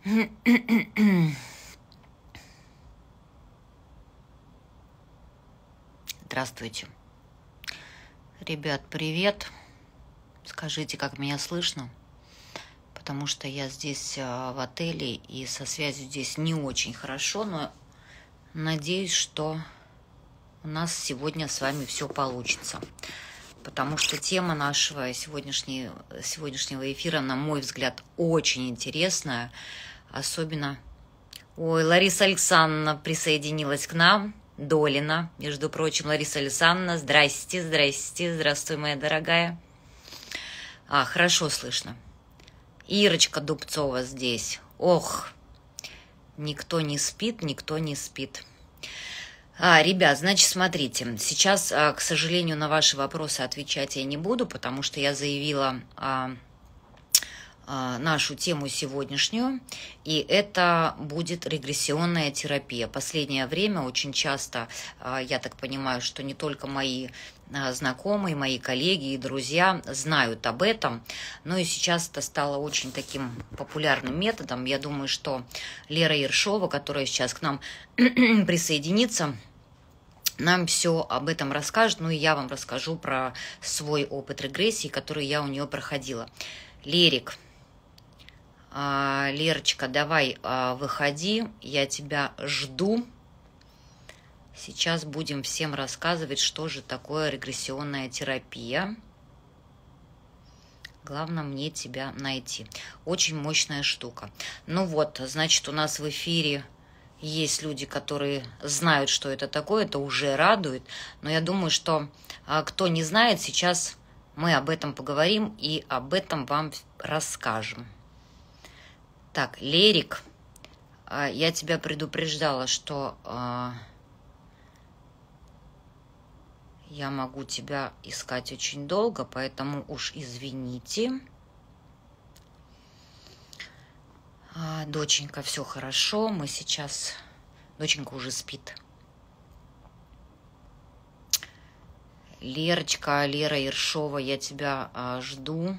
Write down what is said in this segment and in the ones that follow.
Здравствуйте. Ребят, привет. Скажите, как меня слышно? Потому что я здесь в отеле, и со связью здесь не очень хорошо, но надеюсь, что у нас сегодня с вами все получится. Потому что тема нашего сегодняшнего эфира, на мой взгляд, очень интересная. Особенно... Ой, Лариса Александровна присоединилась к нам. Долина, между прочим, Лариса Александровна, здрасте, здрасте, здравствуй, моя дорогая. Хорошо слышно. Ирочка Дубцова здесь. Ох, никто не спит, никто не спит. Ребят, значит, смотрите, сейчас, к сожалению, на ваши вопросы отвечать я не буду, потому что я заявила нашу тему сегодняшнюю, и это будет регрессионная терапия. Последнее время очень часто, я так понимаю, что не только мои знакомые, мои коллеги и друзья знают об этом, но и сейчас это стало очень таким популярным методом. Я думаю, что Лера Ершова, которая сейчас к нам присоединится, нам все об этом расскажет, ну и я вам расскажу про свой опыт регрессии, который я у нее проходила. Лерочка, давай выходи, я тебя жду. Сейчас будем всем рассказывать, что же такое регрессионная терапия. Главное мне тебя найти. Очень мощная штука. Ну вот, значит, у нас в эфире есть люди, которые знают, что это такое, это уже радует. Но я думаю, что кто не знает, сейчас мы об этом поговорим и об этом вам расскажем. Так, Лерик, я тебя предупреждала, что я могу тебя искать очень долго, поэтому уж извините. Доченька, все хорошо, мы сейчас... Доченька уже спит. Лерочка, Лера Ершова, я тебя жду.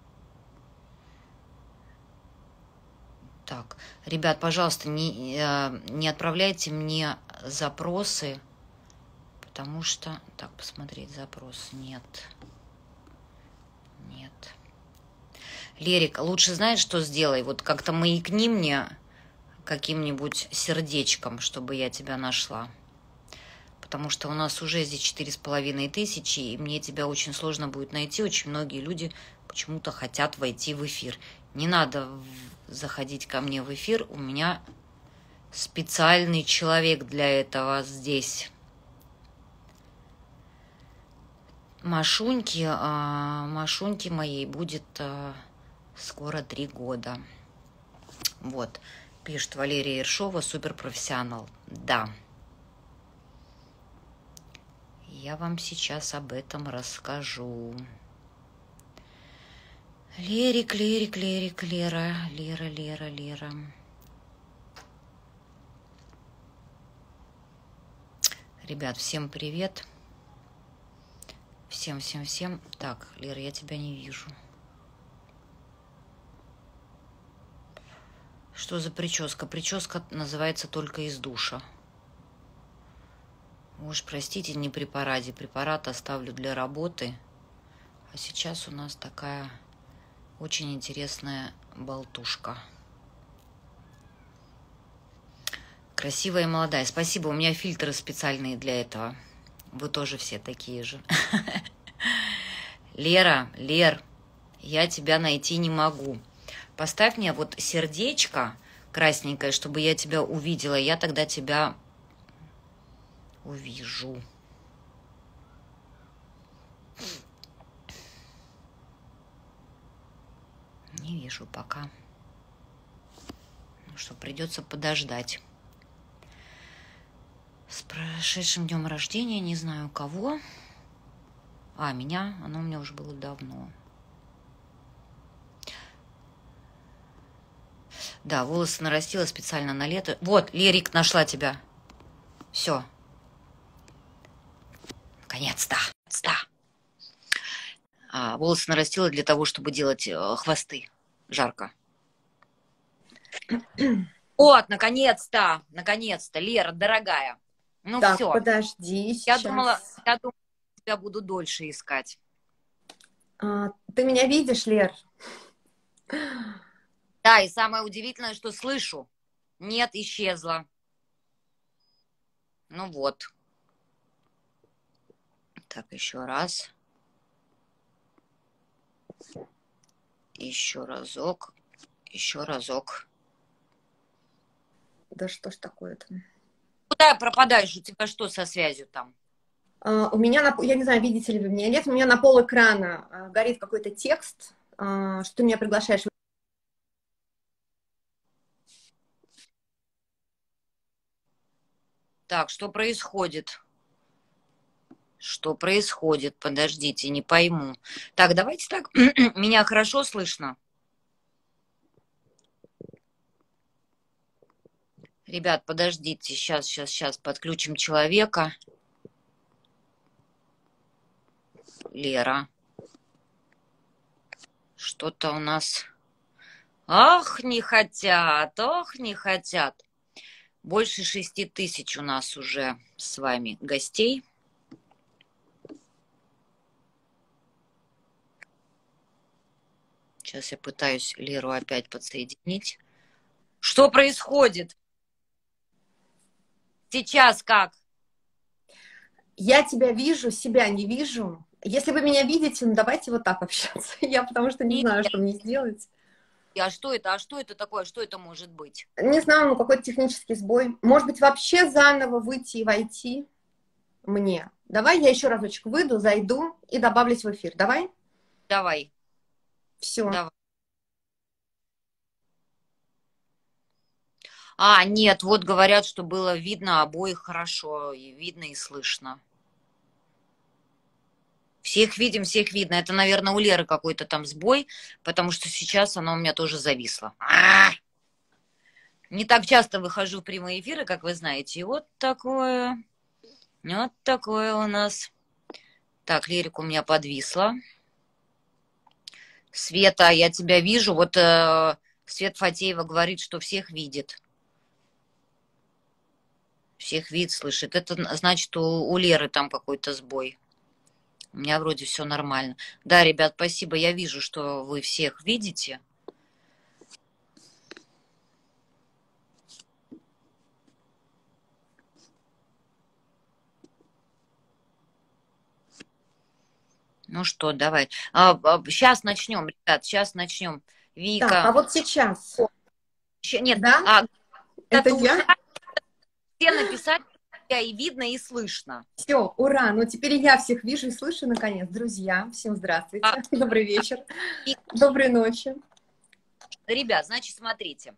Так, ребят, пожалуйста, не отправляйте мне запросы, потому что... Так, посмотреть запрос. Нет. Нет. Лерик, лучше знаешь, что сделай? Вот как-то маякни мне каким-нибудь сердечком, чтобы я тебя нашла. Потому что у нас уже здесь 4500, и мне тебя очень сложно будет найти. Очень многие люди почему-то хотят войти в эфир. Не надо заходить ко мне в эфир, у меня специальный человек для этого здесь. Машуньки моей будет скоро 3 года. Вот, пишет Валерия Ершова, суперпрофессионал. Да. Я вам сейчас об этом расскажу. Лерик, Лера. Ребят, всем привет. Всем. Так, Лера, я тебя не вижу. Что за прическа? Прическа называется «Только из душа». Уж простите, не при параде. Препарат оставлю для работы. А сейчас у нас такая очень интересная болтушка. Красивая и молодая. Спасибо, у меня фильтры специальные для этого. Вы тоже все такие же. Лер, я тебя найти не могу. Поставь мне вот сердечко красненькое, чтобы я тебя увидела. Я тогда тебя увижу. Не вижу пока. Ну что, придется подождать. С прошедшим днем рождения, не знаю у кого. Оно у меня уже было давно. Да, волосы нарастила специально на лето. Вот, Лерик, нашла тебя. Все. Наконец-то. Волосы нарастила для того, чтобы делать хвосты. Жарко. Вот, наконец-то, наконец-то, Лера, дорогая. Ну Так, все, подожди, я думала, сейчас. тебя буду дольше искать. Ты меня видишь, Лер? Да, и самое удивительное, что слышу. Нет, исчезла. Ну вот. Так, еще раз. Еще разок. Еще разок. Да что ж такое-то? Куда пропадаешь? У тебя что со связью там? У меня, я не знаю, видите ли вы меня, нет, у меня на пол экрана горит какой-то текст, что ты меня приглашаешь. Так, что происходит? Что происходит? Подождите, не пойму. Так, давайте так. Меня хорошо слышно? Ребят, подождите, сейчас подключим человека. Лера. Что-то у нас... Ах, не хотят, ох, не хотят. Больше 6000 у нас уже с вами гостей. Сейчас я пытаюсь Леру опять подсоединить. Что происходит? Сейчас как? Я тебя вижу, себя не вижу. Если вы меня видите, ну давайте вот так общаться. Я потому что не Нет, знаю, что мне сделать. а что это? А что это такое? Что это может быть? Не знаю, ну какой-то технический сбой. Может быть, вообще заново выйти и войти мне. Давай я еще разочек выйду, зайду и добавлюсь в эфир. Давай? Давай, Все. давай. А, нет, вот говорят, что было видно обоих хорошо, и видно, и слышно. Всех видим, всех видно. Это, наверное, у Леры какой-то там сбой, потому что сейчас она у меня тоже зависла. Не так часто выхожу в прямые эфиры, как вы знаете. И вот такое у нас. Так, Лерик у меня подвисла. Света, я тебя вижу. Вот Свет Фатеева говорит, что всех видит. Всех видит, слышит. Это значит, у Леры там какой-то сбой. У меня вроде все нормально. Да, ребят, спасибо. Я вижу, что вы всех видите. Ну что, давай. Сейчас начнем, ребят, сейчас начнем. Так, а Вика. вот сейчас, Нет, да? Это это я? ужасно. Все написать тебя и видно, и слышно. Все, ура! Ну теперь я всех вижу и слышу наконец. Друзья, всем здравствуйте. Добрый вечер. Доброй ночи. Ребят, значит, смотрите.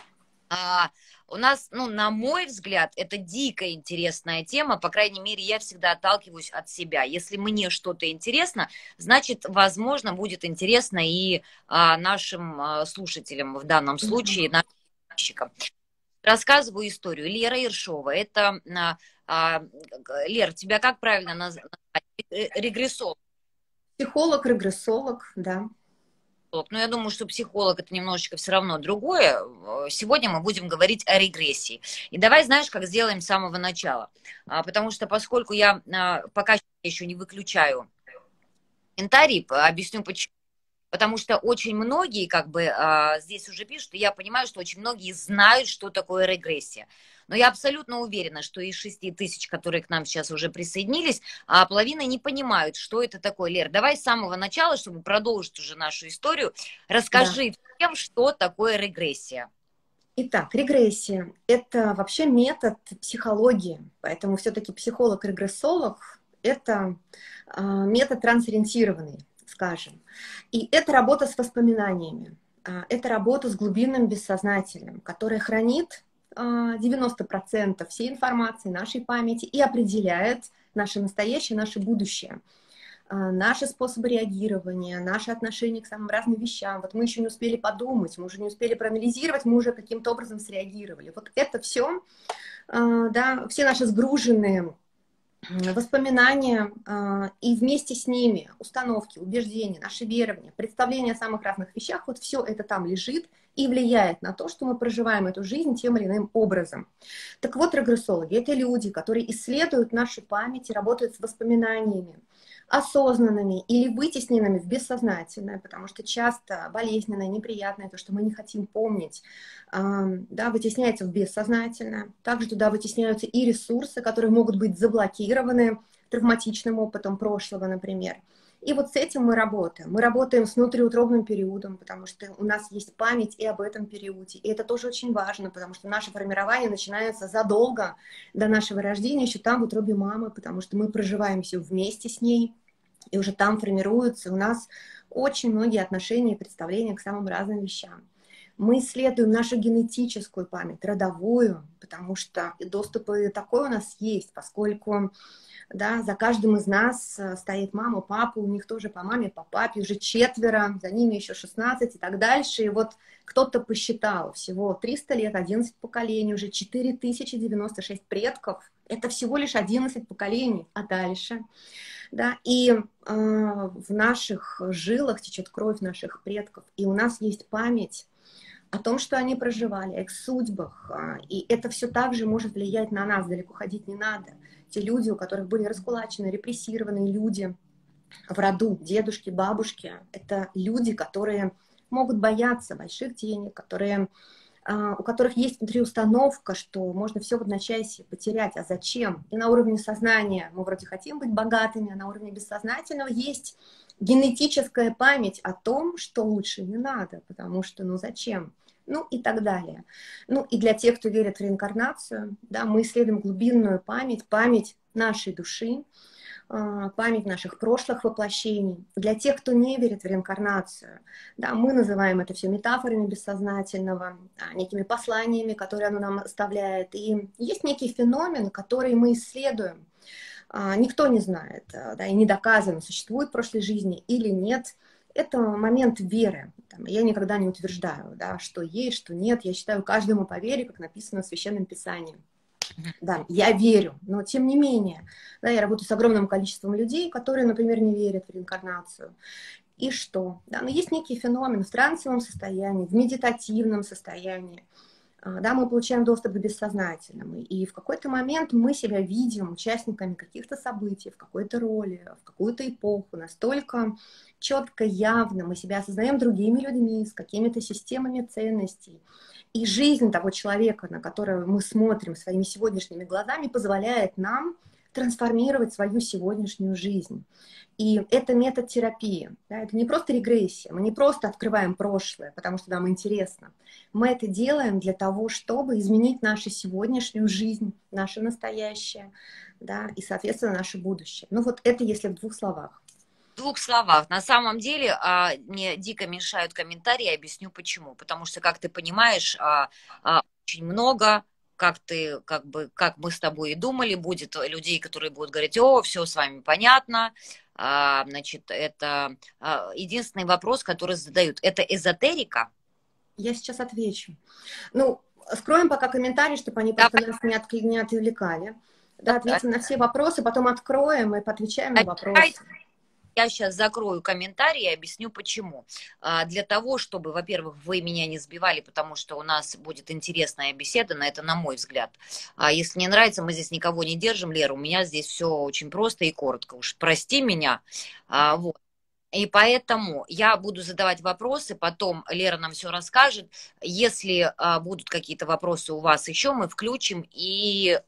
У нас, ну, на мой взгляд, это дико интересная тема. По крайней мере, я всегда отталкиваюсь от себя. Если мне что-то интересно, значит, возможно, будет интересно и нашим слушателям, в данном случае, нашим подписчикам. Рассказываю историю. Лера Ершова. Это, Лер, тебя как правильно назвать? Регрессолог. Психолог, регрессолог, да. Но я думаю, что психолог это немножечко все равно другое. Сегодня мы будем говорить о регрессии. И давай, знаешь, как сделаем с самого начала. Потому что поскольку я пока еще не выключаю комментарий, объясню почему. Потому что очень многие, как бы, здесь уже пишут, и я понимаю, что очень многие знают, что такое регрессия. Но я абсолютно уверена, что из 6000, которые к нам сейчас уже присоединились, половина не понимают, что это такое. Лер, давай с самого начала, чтобы продолжить уже нашу историю, Да. расскажи всем, что такое регрессия. Итак, регрессия– это вообще метод психологии, поэтому все-таки психолог-регрессолог– это метод трансориентированный, скажем. И это работа с воспоминаниями, это работа с глубинным бессознательным, которое хранит 90% всей информации нашей памяти и определяет наше настоящее, наше будущее. Наши способы реагирования, наши отношения к самым разным вещам. Вот мы еще не успели подумать, мы уже не успели проанализировать, мы уже каким-то образом среагировали. Вот это все, да, все наши сгруженные воспоминания и вместе с ними установки, убеждения, наши верования, представления о самых разных вещах, вот все это там лежит и влияет на то, что мы проживаем эту жизнь тем или иным образом. Так вот, регрессологи — это люди, которые исследуют нашу память и работают с воспоминаниями, осознанными или вытесненными в бессознательное, потому что часто болезненное, неприятное, то, что мы не хотим помнить, да, вытесняется в бессознательное. Также туда вытесняются и ресурсы, которые могут быть заблокированы травматичным опытом прошлого, например. И вот с этим мы работаем. Мы работаем с внутриутробным периодом, потому что у нас есть память и об этом периоде. И это тоже очень важно, потому что наше формирование начинается задолго до нашего рождения, еще там, в утробе мамы, потому что мы проживаем все вместе с ней, и уже там формируются у нас очень многие отношения и представления к самым разным вещам. Мы исследуем нашу генетическую память, родовую, потому что доступ и такой у нас есть, поскольку, да, за каждым из нас стоит мама, папа, у них тоже по маме, по папе уже 4, за ними еще 16 и так дальше. И вот кто-то посчитал, всего 300 лет, 11 поколений, уже 4096 предков. Это всего лишь 11 поколений, а дальше... Да, и в наших жилах течет кровь наших предков, и у нас есть память о том, что они проживали, о их судьбах, и это все также может влиять на нас, далеко ходить не надо. Те люди, у которых были раскулачены, репрессированные люди в роду, дедушки, бабушки, это люди, которые могут бояться больших денег, которые... у которых есть внутри установка, что можно все в одночасье потерять, а зачем? И на уровне сознания мы вроде хотим быть богатыми, а на уровне бессознательного есть генетическая память о том, что лучше не надо, потому что, ну зачем? Ну и так далее. Ну и для тех, кто верит в реинкарнацию, да, мы исследуем глубинную память, память нашей души, память наших прошлых воплощений. Для тех, кто не верит в реинкарнацию, да, мы называем это все метафорами бессознательного, некими посланиями, которые оно нам оставляет. И есть некий феномен, который мы исследуем. Никто не знает, да, и не доказано, существует в прошлой жизни или нет. Это момент веры. Я никогда не утверждаю, да, что есть, что нет. Я считаю, каждому по вере, как написано в Священном Писании. Да, я верю, но тем не менее, да, я работаю с огромным количеством людей, которые, например, не верят в реинкарнацию. И что? Да, но есть некий феномен в трансовом состоянии, в медитативном состоянии. Да, мы получаем доступ к бессознательному. И в какой-то момент мы себя видим участниками каких-то событий, в какой-то роли, в какую-то эпоху. Настолько четко, явно мы себя осознаем другими людьми, с какими-то системами ценностей. И жизнь того человека, на которого мы смотрим своими сегодняшними глазами, позволяет нам трансформировать свою сегодняшнюю жизнь. И это метод терапии. Да, это не просто регрессия, мы не просто открываем прошлое, потому что нам интересно. Мы это делаем для того, чтобы изменить нашу сегодняшнюю жизнь, наше настоящее, да, и, соответственно, наше будущее. Ну вот это если в 2 словах. В 2 словах. На самом деле мне дико мешают комментарии, я объясню почему. Потому что, как ты понимаешь, очень много, как мы с тобой и думали, будет людей, которые будут говорить: о, все с вами понятно. Значит, это единственный вопрос, который задают. Это эзотерика? Я сейчас отвечу. Ну, скроем пока комментарии, чтобы они просто нас не отвлекали. Да, ответим на все вопросы, потом откроем и поотвечаем на вопросы. Я сейчас закрою комментарии и объясню, почему. Для того, чтобы, во-первых, вы меня не сбивали, потому что у нас будет интересная беседа, на это на мой взгляд. Если не нравится, мы здесь никого не держим, Лера, у меня здесь все очень просто и коротко. Уж прости меня. Вот. И поэтому я буду задавать вопросы, потом Лера нам все расскажет. Если будут какие-то вопросы у вас еще, мы включим и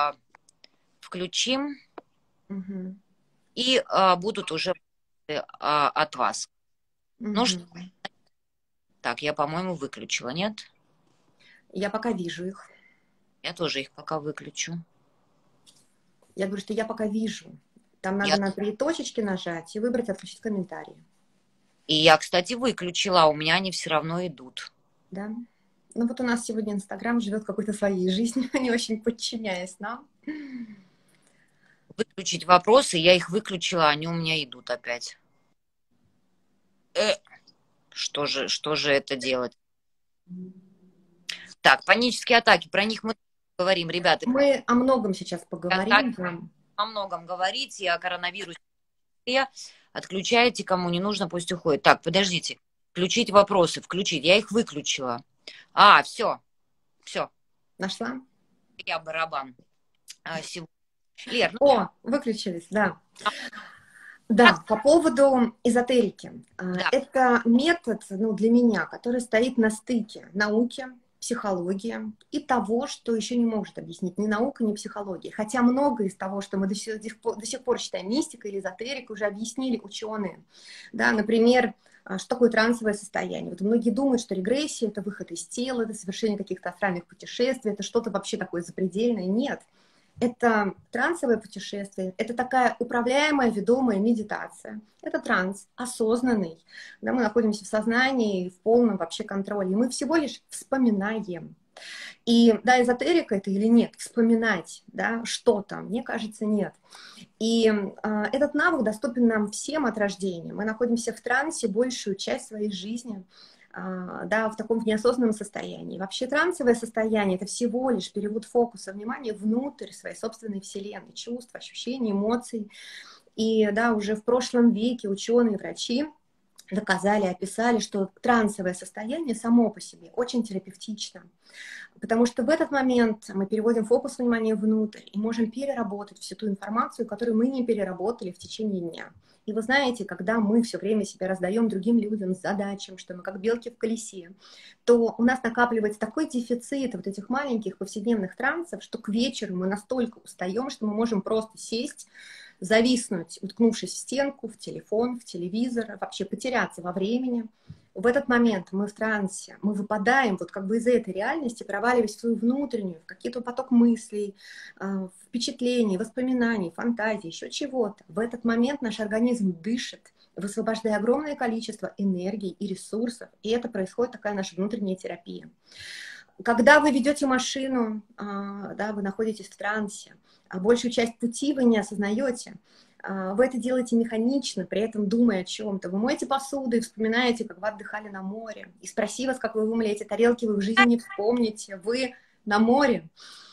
Угу. и будут уже от вас. Угу. Ну что? Так, я, по-моему, выключила, нет? Я пока вижу их. Я тоже их пока выключу. Я говорю, что я пока вижу. Там надо на 3 точечки нажать и выбрать «Отключить комментарии». И я, кстати, выключила, а у меня они все равно идут. Да. Ну вот у нас сегодня Инстаграм живет какой-то своей жизнью, не очень подчиняясь нам. Выключить вопросы, я их выключила, они у меня идут опять. Что же это делать? Так, панические атаки, про них мы говорим, ребята. Мы о многом сейчас поговорим. о многом говорить, и о коронавирусе. Отключайте, кому не нужно, пусть уходит. Так, подождите. Включить вопросы, включить. Я их выключила. Все, все. Нашла? Я барабан. Лер, О, выключились, да. а, Да, по поводу эзотерики. да. Это метод, ну, для меня, который стоит на стыке науки, психологии и того, что еще не может объяснить ни наука, ни психология. Хотя многое из того, что мы до сих пор считаем мистикой или эзотерикой, уже объяснили ученые. Да, например, что такое трансовое состояние. Вот многие думают, что регрессия — это выход из тела, это совершение каких-то астральных путешествий, это что-то вообще такое запредельное. Нет. Это трансовое путешествие, это такая управляемая, ведомая медитация. Это транс осознанный, когда мы находимся в сознании, в полном вообще контроле. И мы всего лишь вспоминаем. И да, эзотерика это или нет, вспоминать, да, что-то, мне кажется, нет. И этот навык доступен нам всем от рождения. Мы находимся в трансе большую часть своей жизни, да, в таком неосознанном состоянии. Вообще трансовое состояние — это всего лишь перевод фокуса внимания внутрь своей собственной вселенной, чувств, ощущений, эмоций. И да, уже в прошлом веке ученые, врачи доказали, описали, что трансовое состояние само по себе очень терапевтично, потому что в этот момент мы переводим фокус внимания внутрь и можем переработать всю ту информацию, которую мы не переработали в течение дня. И вы знаете, когда мы все время себя раздаем другим людям с задачам, что мы как белки в колесе, то у нас накапливается такой дефицит вот этих маленьких повседневных трансов, что к вечеру мы настолько устаем, что мы можем просто сесть, зависнуть, уткнувшись в стенку, в телефон, в телевизор, вообще потеряться во времени. В этот момент мы в трансе, мы выпадаем вот как бы из этой реальности, проваливаясь в свою внутреннюю, в какие-то поток мыслей, впечатлений, воспоминаний, фантазий, еще чего-то. В этот момент наш организм дышит, высвобождая огромное количество энергии и ресурсов, и это происходит такая наша внутренняя терапия. Когда вы ведете машину, да, вы находитесь в трансе, а большую часть пути вы не осознаете, вы это делаете механично, при этом думая о чем-то. Вы моете посуду и вспоминаете, как вы отдыхали на море. И спроси вас, как вы вымыли эти тарелки, вы в жизни не вспомните. Вы на море.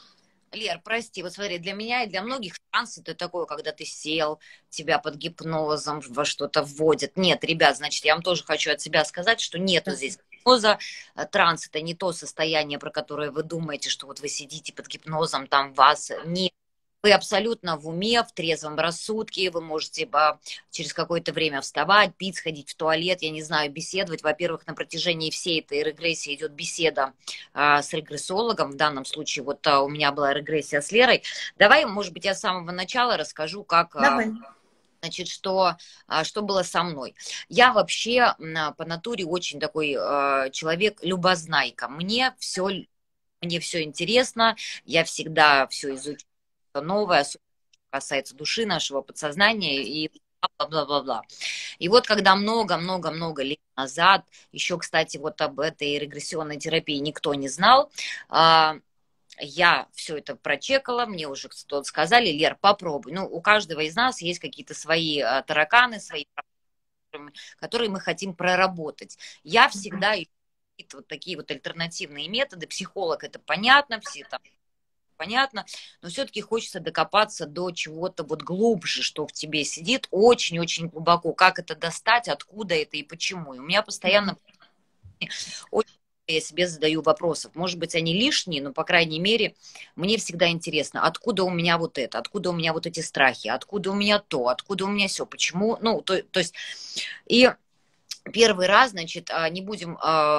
Лер, прости, вот смотри, для меня и для многих транс это такое, когда ты сел, тебя под гипнозом во что-то вводят. Нет, ребят, значит, я вам тоже хочу от себя сказать, что нету Да. здесь гипноза. Транс это не то состояние, про которое вы думаете, что вот вы сидите под гипнозом, там вас нет. Вы абсолютно в уме, в трезвом рассудке, вы можете через какое-то время вставать, пить, сходить в туалет, я не знаю, беседовать. Во-первых, на протяжении всей этой регрессии идет беседа с регрессологом. В данном случае вот у меня была регрессия с Лерой. Давай, может быть, я с самого начала расскажу, как... Давай. Значит, что было со мной? Я вообще по натуре очень такой человек любознайка. Мне все интересно, я всегда все изучаю новое, особенно касается души нашего подсознания и бла-бла-бла-бла. И вот когда много-много-много лет назад, еще, кстати, вот об этой регрессионной терапии никто не знал, я все это прочекала, мне уже кто-то сказали: Лер, попробуй. Ну, у каждого из нас есть какие-то свои тараканы, свои проблемы, которые мы хотим проработать. Я всегда ищу вот такие вот альтернативные методы. Психолог — это понятно, все там понятно, но все-таки хочется докопаться до чего-то вот глубже, что в тебе сидит очень-очень глубоко. Как это достать, откуда это и почему. И у меня постоянно очень я себе задаю вопросов. Может быть, они лишние, но, по крайней мере, мне всегда интересно, откуда у меня вот это, откуда у меня вот эти страхи, откуда у меня то, откуда у меня все, почему. Ну, то есть, и первый раз, значит, не будем...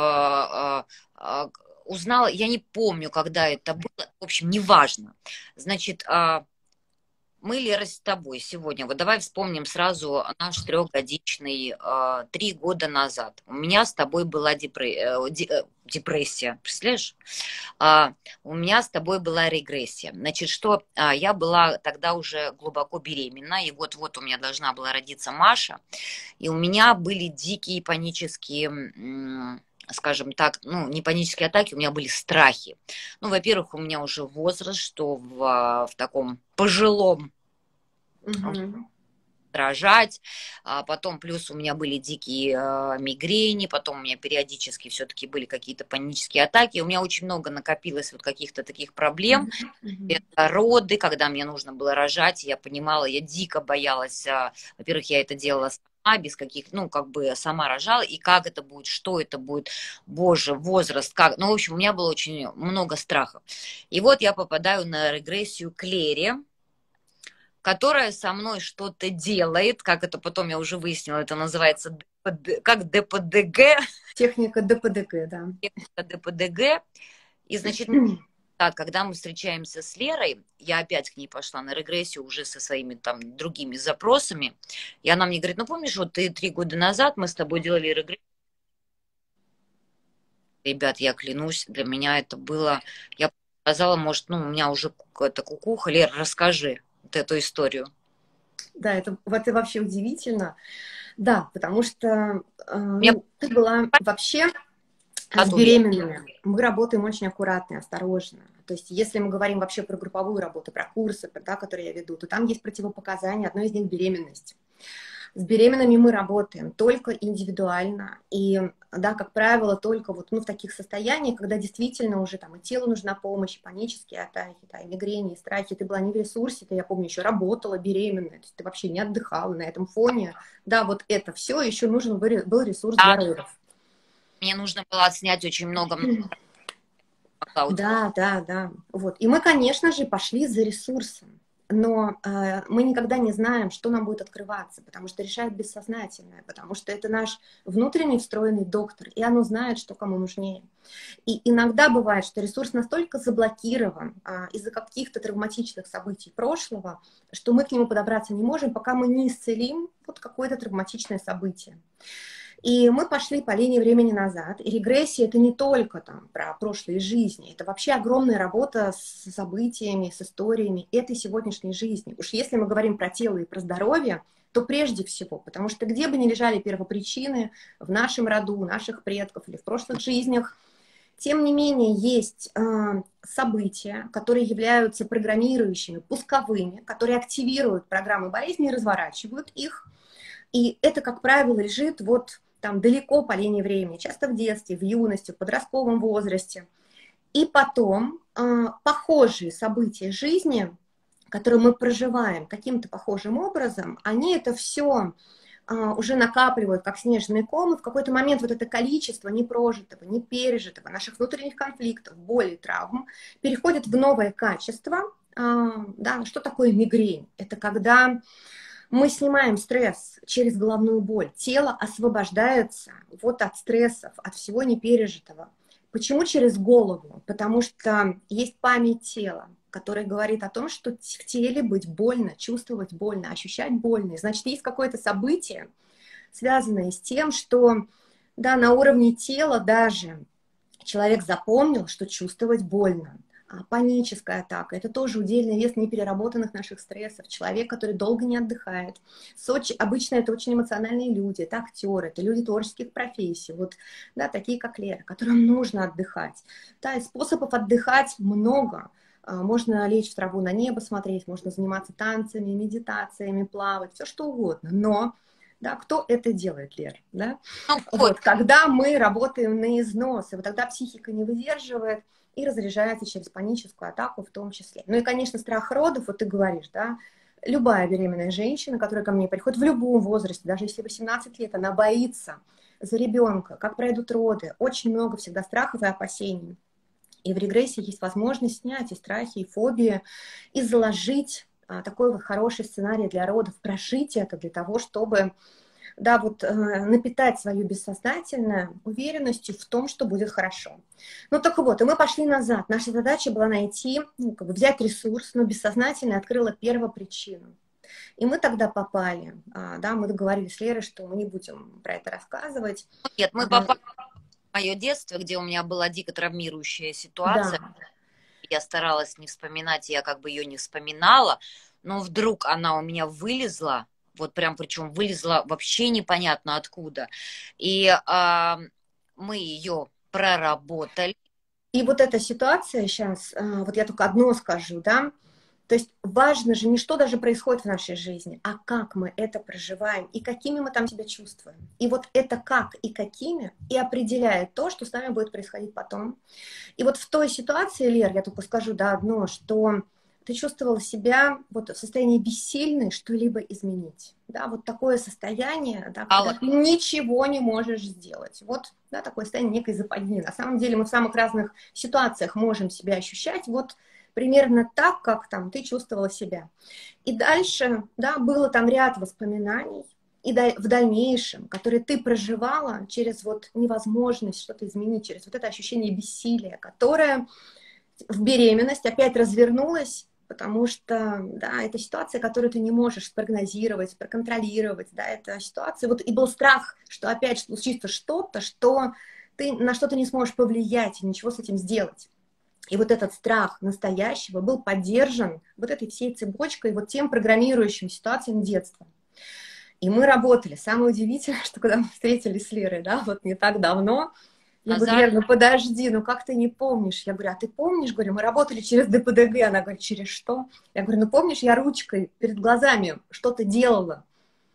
узнала, я не помню, когда это было, в общем, неважно. Значит, мы, Лера, с тобой сегодня, вот давай вспомним сразу наш трехгодичный, 3 года назад. У меня с тобой была депрессия, представляешь? У меня с тобой была регрессия. Значит, что я была тогда уже глубоко беременна, и вот-вот у меня должна была родиться Маша, и у меня были дикие панические, скажем так, ну, не панические атаки, у меня были страхи. Ну, во-первых, у меня уже возраст, что в таком пожилом Угу. дрожать, а потом плюс у меня были дикие мигрени, потом у меня периодически все-таки были какие-то панические атаки, у меня очень много накопилось вот каких-то таких проблем. Это роды, когда мне нужно было рожать, я понимала, я дико боялась, во-первых, я это делала сама, без каких, ну, как бы сама рожала, и как это будет, что это будет, боже, возраст, как, ну, в общем, у меня было очень много страхов. И вот я попадаю на регрессию к Лере, которая со мной что-то делает, как это потом я уже выяснила, это называется как ДПДГ. Техника ДПДГ, да. Техника ДПДГ. И, значит, когда мы встречаемся с Лерой, я опять к ней пошла на регрессию уже со своими там другими запросами, и она мне говорит, ну, помнишь, вот ты 3 года назад мы с тобой делали регрессию? Ребят, я клянусь, для меня это было... Я сказала, может, ну, у меня уже какая-то кукуха. Лер, расскажи вот эту историю. Да, это вообще удивительно. Да, потому что Я ты была вообще с беременными. Мы работаем очень аккуратно и осторожно. То есть если мы говорим вообще про групповую работу, про курсы, да, которые я веду, то там есть противопоказания. Одно из них — беременность. С беременными мы работаем только индивидуально. И, да, как правило, только вот, ну, в таких состояниях, когда действительно уже там и телу нужна помощь, и панические атаки, да, и мигрени, и страхи. Ты была не в ресурсе, ты, я помню, еще работала беременная, то есть ты вообще не отдыхала на этом фоне. Да, вот это все, еще нужен был ресурс для родов. Мне нужно было отснять очень много. Да, да, да. Вот. И мы, конечно же, пошли за ресурсом. Но мы никогда не знаем, что нам будет открываться, потому что решает бессознательное, потому что это наш внутренний встроенный доктор, и оно знает, что кому нужнее. И иногда бывает, что ресурс настолько заблокирован из-за каких-то травматичных событий прошлого, что мы к нему подобраться не можем, пока мы не исцелим вот какое-то травматичное событие. И мы пошли по линии времени назад. И регрессия — это не только там про прошлые жизни, это вообще огромная работа с событиями, с историями этой сегодняшней жизни. Уж если мы говорим про тело и про здоровье, то прежде всего, потому что где бы ни лежали первопричины в нашем роду, у наших предков или в прошлых жизнях, тем не менее есть события, которые являются программирующими, пусковыми, которые активируют программы болезни и разворачивают их. И это, как правило, лежит вот там далеко по линии времени, часто в детстве, в юности, в подростковом возрасте. И потом похожие события жизни, которые мы проживаем каким-то похожим образом, они это все уже накапливают, как снежные комы. В какой-то момент вот это количество непрожитого, не пережитого, наших внутренних конфликтов, боли, травм переходит в новое качество. Да, что такое мигрень? Это когда мы снимаем стресс через головную боль, тело освобождается вот от стрессов, от всего непережитого. Почему через голову? Потому что есть память тела, которая говорит о том, что в теле быть больно, чувствовать больно, ощущать больно. И значит, есть какое-то событие, связанное с тем, что да, на уровне тела даже человек запомнил, что чувствовать больно. Паническая атака — это тоже удельный вес непереработанных наших стрессов. Человек, который долго не отдыхает. Обычно это очень эмоциональные люди, это актеры, это люди творческих профессий, вот, да, такие как Лера, которым нужно отдыхать. Да, и способов отдыхать много. Можно лечь в траву, на небо смотреть, можно заниматься танцами, медитациями, плавать, все что угодно. Но да, кто это делает, Лер? Да? Вот, когда мы работаем на износ, и вот тогда психика не выдерживает и разряжается через паническую атаку в том числе. Ну и, конечно, страх родов, вот ты говоришь, да, любая беременная женщина, которая ко мне приходит в любом возрасте, даже если 18 лет, она боится за ребенка, как пройдут роды, очень много всегда страхов и опасений. И в регрессии есть возможность снять и страхи, и фобии, и заложить такой вот хороший сценарий для родов, прожить это для того, чтобы да, вот напитать свою бессознательное уверенностью в том, что будет хорошо. Ну так вот, и мы пошли назад. Наша задача была найти, ну, как бы взять ресурс, но бессознательно открыла первопричину. И мы тогда попали, да, мы договорились с Лерой, что мы не будем про это рассказывать. Нет, мы попали в мое детство, где у меня была дико травмирующая ситуация. Да. Я старалась не вспоминать, я как бы ее не вспоминала, но вдруг она у меня вылезла, вот прям причем вылезла вообще непонятно откуда. И мы ее проработали. И вот эта ситуация сейчас, вот я только одно скажу, да, То есть важно же не что даже происходит в нашей жизни, а как мы это проживаем и какими мы там себя чувствуем. И вот это как и какими и определяет то, что с нами будет происходить потом. И вот в той ситуации, Лер, я только скажу, да, одно, что ты чувствовала себя вот в состоянии бессильной что-либо изменить. Да, вот такое состояние, да, когда ты ничего не можешь сделать. Вот, да, такое состояние некой западни. На самом деле мы в самых разных ситуациях можем себя ощущать вот примерно так, как там ты чувствовала себя. И дальше, да, было там ряд воспоминаний, и в дальнейшем, которые ты проживала через вот невозможность что-то изменить, через вот это ощущение бессилия, которое в беременность опять развернулось, потому что, да, это ситуация, которую ты не можешь спрогнозировать, проконтролировать, да, это ситуация, вот и был страх, что опять случится что-то, что ты на что-то не сможешь повлиять и ничего с этим сделать. И вот этот страх настоящего был поддержан вот этой всей цепочкой, вот тем программирующим ситуациям детства. И мы работали. Самое удивительное, что когда мы встретились с Лерой, да, вот не так давно, я говорю, Лер, ну подожди, ну как ты не помнишь? Я говорю, а ты помнишь? Говорю, мы работали через ДПДГ. Она говорит, через что? Я говорю, ну помнишь, я ручкой перед глазами что-то делала.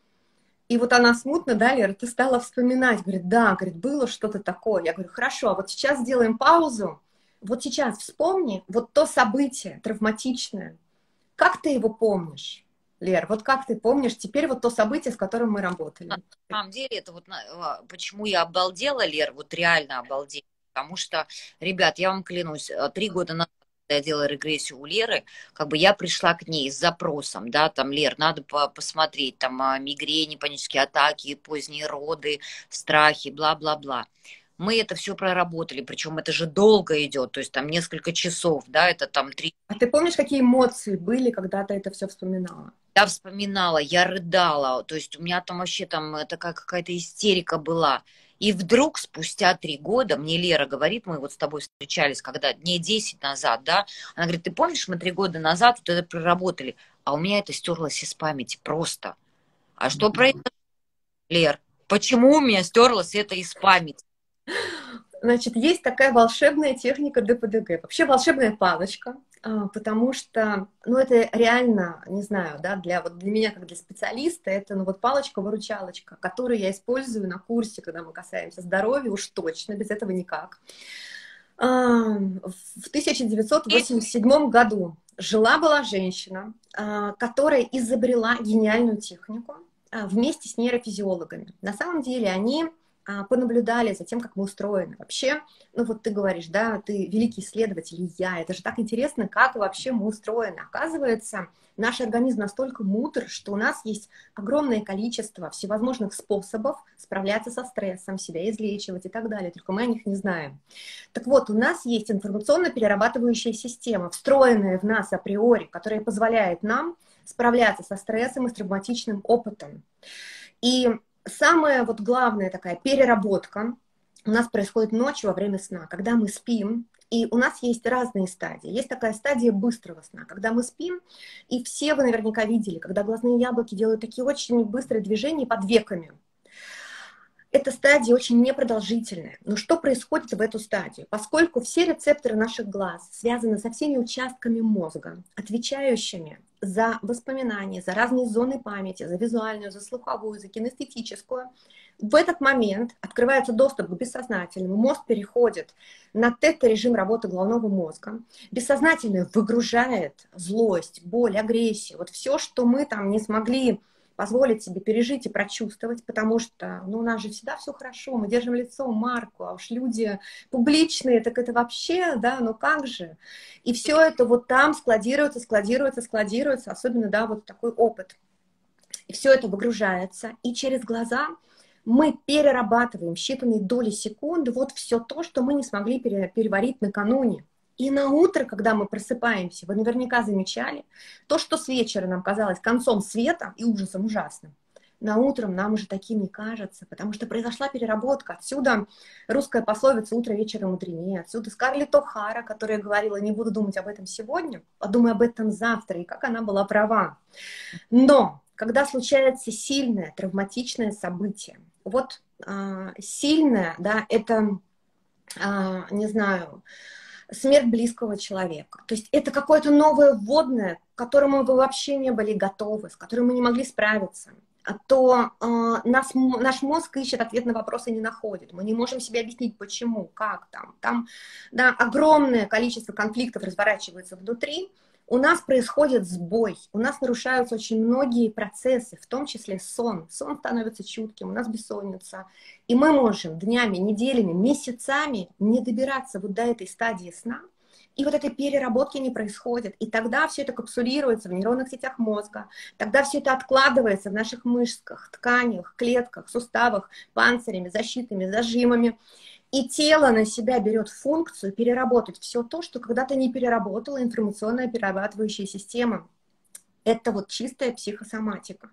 И вот она смутно, да, Лера, ты стала вспоминать. Говорит, да, говорит, было что-то такое. Я говорю, хорошо, а вот сейчас сделаем паузу. Вот сейчас вспомни вот то событие травматичное. Как ты его помнишь? Лер, вот как ты помнишь теперь вот то событие, с которым мы работали? На самом деле, это вот почему я обалдела, Лер, вот реально обалдела. Потому что, ребят, я вам клянусь, 3 года назад, когда я делала регрессию у Леры, как бы я пришла к ней с запросом, да, там, Лер, надо посмотреть, там, мигрени, панические атаки, поздние роды, страхи, бла-бла-бла. Мы это все проработали, причем это же долго идет, то есть там несколько часов, да, это там 3. А ты помнишь, какие эмоции были, когда ты это все вспоминала? Я вспоминала, я рыдала, то есть у меня там вообще там это какая-то истерика была. И вдруг спустя 3 года мне Лера говорит, мы вот с тобой встречались, когда дней 10 назад, да, она говорит, ты помнишь, мы 3 года назад вот это проработали, а у меня это стерлось из памяти просто. А что произошло, Лер? Почему у меня стерлось это из памяти? Значит, есть такая волшебная техника ДПДГ, вообще волшебная палочка, потому что, ну, это реально, не знаю, да, вот для меня, как для специалиста, это, ну, вот палочка-выручалочка, которую я использую на курсе, когда мы касаемся здоровья, уж точно, без этого никак. В 1987 году жила-была женщина, которая изобрела гениальную технику вместе с нейрофизиологами. На самом деле они понаблюдали за тем, как мы устроены. Вообще, ну вот ты говоришь, да, ты великий исследователь, и я. Это же так интересно, как вообще мы устроены. Оказывается, наш организм настолько мудр, что у нас есть огромное количество всевозможных способов справляться со стрессом, себя излечивать и так далее, только мы о них не знаем. Так вот, у нас есть информационно-перерабатывающая система, встроенная в нас априори, которая позволяет нам справляться со стрессом и с травматичным опытом. И самая вот главная такая переработка у нас происходит ночью во время сна, когда мы спим, и у нас есть разные стадии. Есть такая стадия быстрого сна, когда мы спим, и все вы наверняка видели, когда глазные яблоки делают такие очень быстрые движения под веками. Эта стадия очень непродолжительная. Но что происходит в эту стадию? Поскольку все рецепторы наших глаз связаны со всеми участками мозга, отвечающими за воспоминания, за разные зоны памяти, за визуальную, за слуховую, за кинестетическую, в этот момент открывается доступ к бессознательному, мозг переходит на тета-режим работы головного мозга, бессознательное выгружает злость, боль, агрессию, вот все, что мы там не смогли позволить себе пережить и прочувствовать, потому что, ну, у нас же всегда все хорошо, мы держим лицо, марку, а уж люди публичные, так это вообще, да, ну как же? И все это вот там складируется, особенно, да, вот такой опыт. И все это выгружается, и через глаза мы перерабатываем считанные доли секунды вот все то, что мы не смогли переварить накануне. И на утро, когда мы просыпаемся, вы наверняка замечали, то, что с вечера нам казалось концом света и ужасом ужасным, на утром нам уже таким не кажется, потому что произошла переработка. Отсюда русская пословица «утро вечера мудренее», отсюда Скарлетт О'Хара, которая говорила «не буду думать об этом сегодня, подумай об этом завтра», и как она была права. Но когда случается сильное травматичное событие, вот сильное, да, это, не знаю, смерть близкого человека. То есть это какое-то новое вводное, к которому вы вообще не были готовы, с которым мы не могли справиться, то наш мозг ищет ответ на вопросы и не находит. Мы не можем себе объяснить, почему, как там. Там, да, огромное количество конфликтов разворачивается внутри, у нас происходит сбой, у нас нарушаются очень многие процессы, в том числе сон. Сон становится чутким, у нас бессонница. И мы можем днями, неделями, месяцами не добираться вот до этой стадии сна, и вот этой переработки не происходит. И тогда все это капсулируется в нейронных сетях мозга, тогда все это откладывается в наших мышцах, тканях, клетках, суставах, панцирями, защитными, зажимами. И тело на себя берет функцию переработать все то, что когда-то не переработала информационная перерабатывающая система. Это вот чистая психосоматика.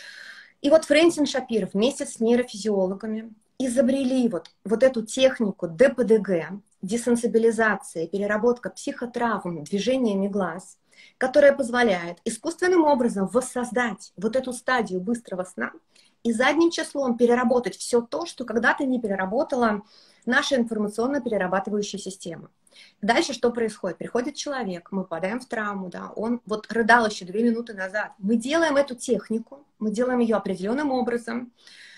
И вот Фрэнсин Шапир вместе с нейрофизиологами изобрели вот эту технику ДПДГ, десенсибилизация, переработка психотравм движениями глаз, которая позволяет искусственным образом воссоздать вот эту стадию быстрого сна и задним числом переработать все то, что когда-то не переработала наша информационно-перерабатывающая система. Дальше что происходит? Приходит человек, мы попадаем в травму, да, он вот рыдал еще 2 минуты назад. Мы делаем эту технику, мы делаем ее определенным образом,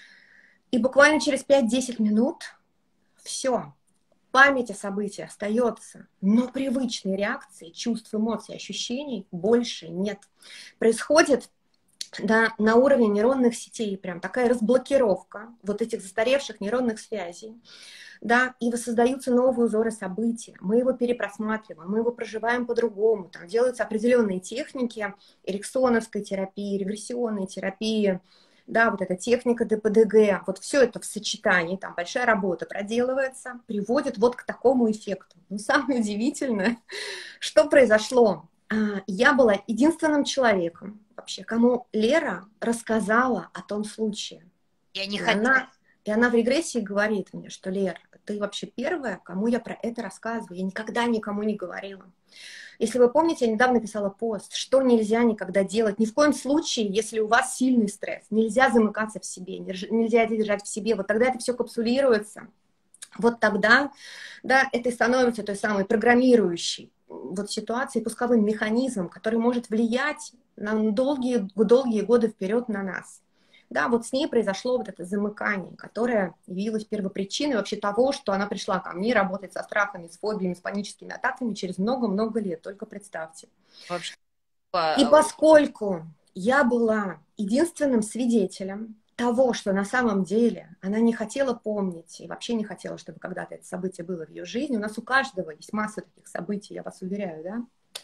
и буквально через 5-10 минут все, память о событии остается, но привычной реакции, чувств, эмоций, ощущений больше нет. Происходит, да, на уровне нейронных сетей прям такая разблокировка вот этих застаревших нейронных связей, да, и воссоздаются новые узоры событий, мы его перепросматриваем, мы его проживаем по-другому, там делаются определенные техники эриксоновской терапии, регрессионной терапии, да, вот эта техника ДПДГ, вот все это в сочетании, там большая работа проделывается, приводит вот к такому эффекту. Но самое удивительное, что произошло, я была единственным человеком вообще, кому Лера рассказала о том случае. Я не хотела. И она в регрессии говорит мне, что Лер, ты вообще первая, кому я про это рассказываю. Я никогда никому не говорила. Если вы помните, я недавно писала пост, что нельзя никогда делать. Ни в коем случае, если у вас сильный стресс, нельзя замыкаться в себе, нельзя это держать в себе. Вот тогда это все капсулируется. Вот тогда, да, это и становится той самой программирующей вот ситуацией, пусковым механизмом, который может влиять на долгие годы вперед на нас. Да, вот с ней произошло вот это замыкание, которое явилось первопричиной вообще того, что она пришла ко мне работать со страхами, с фобиями, с паническими атаками через много-много лет, только представьте. Вообще, И поскольку я была единственным свидетелем того, что на самом деле она не хотела помнить и вообще не хотела, чтобы когда-то это событие было в ее жизни, у нас у каждого есть масса таких событий, я вас уверяю, да?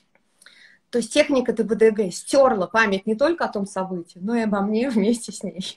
То есть техника ДПДГ стерла память не только о том событии, но и обо мне вместе с ней.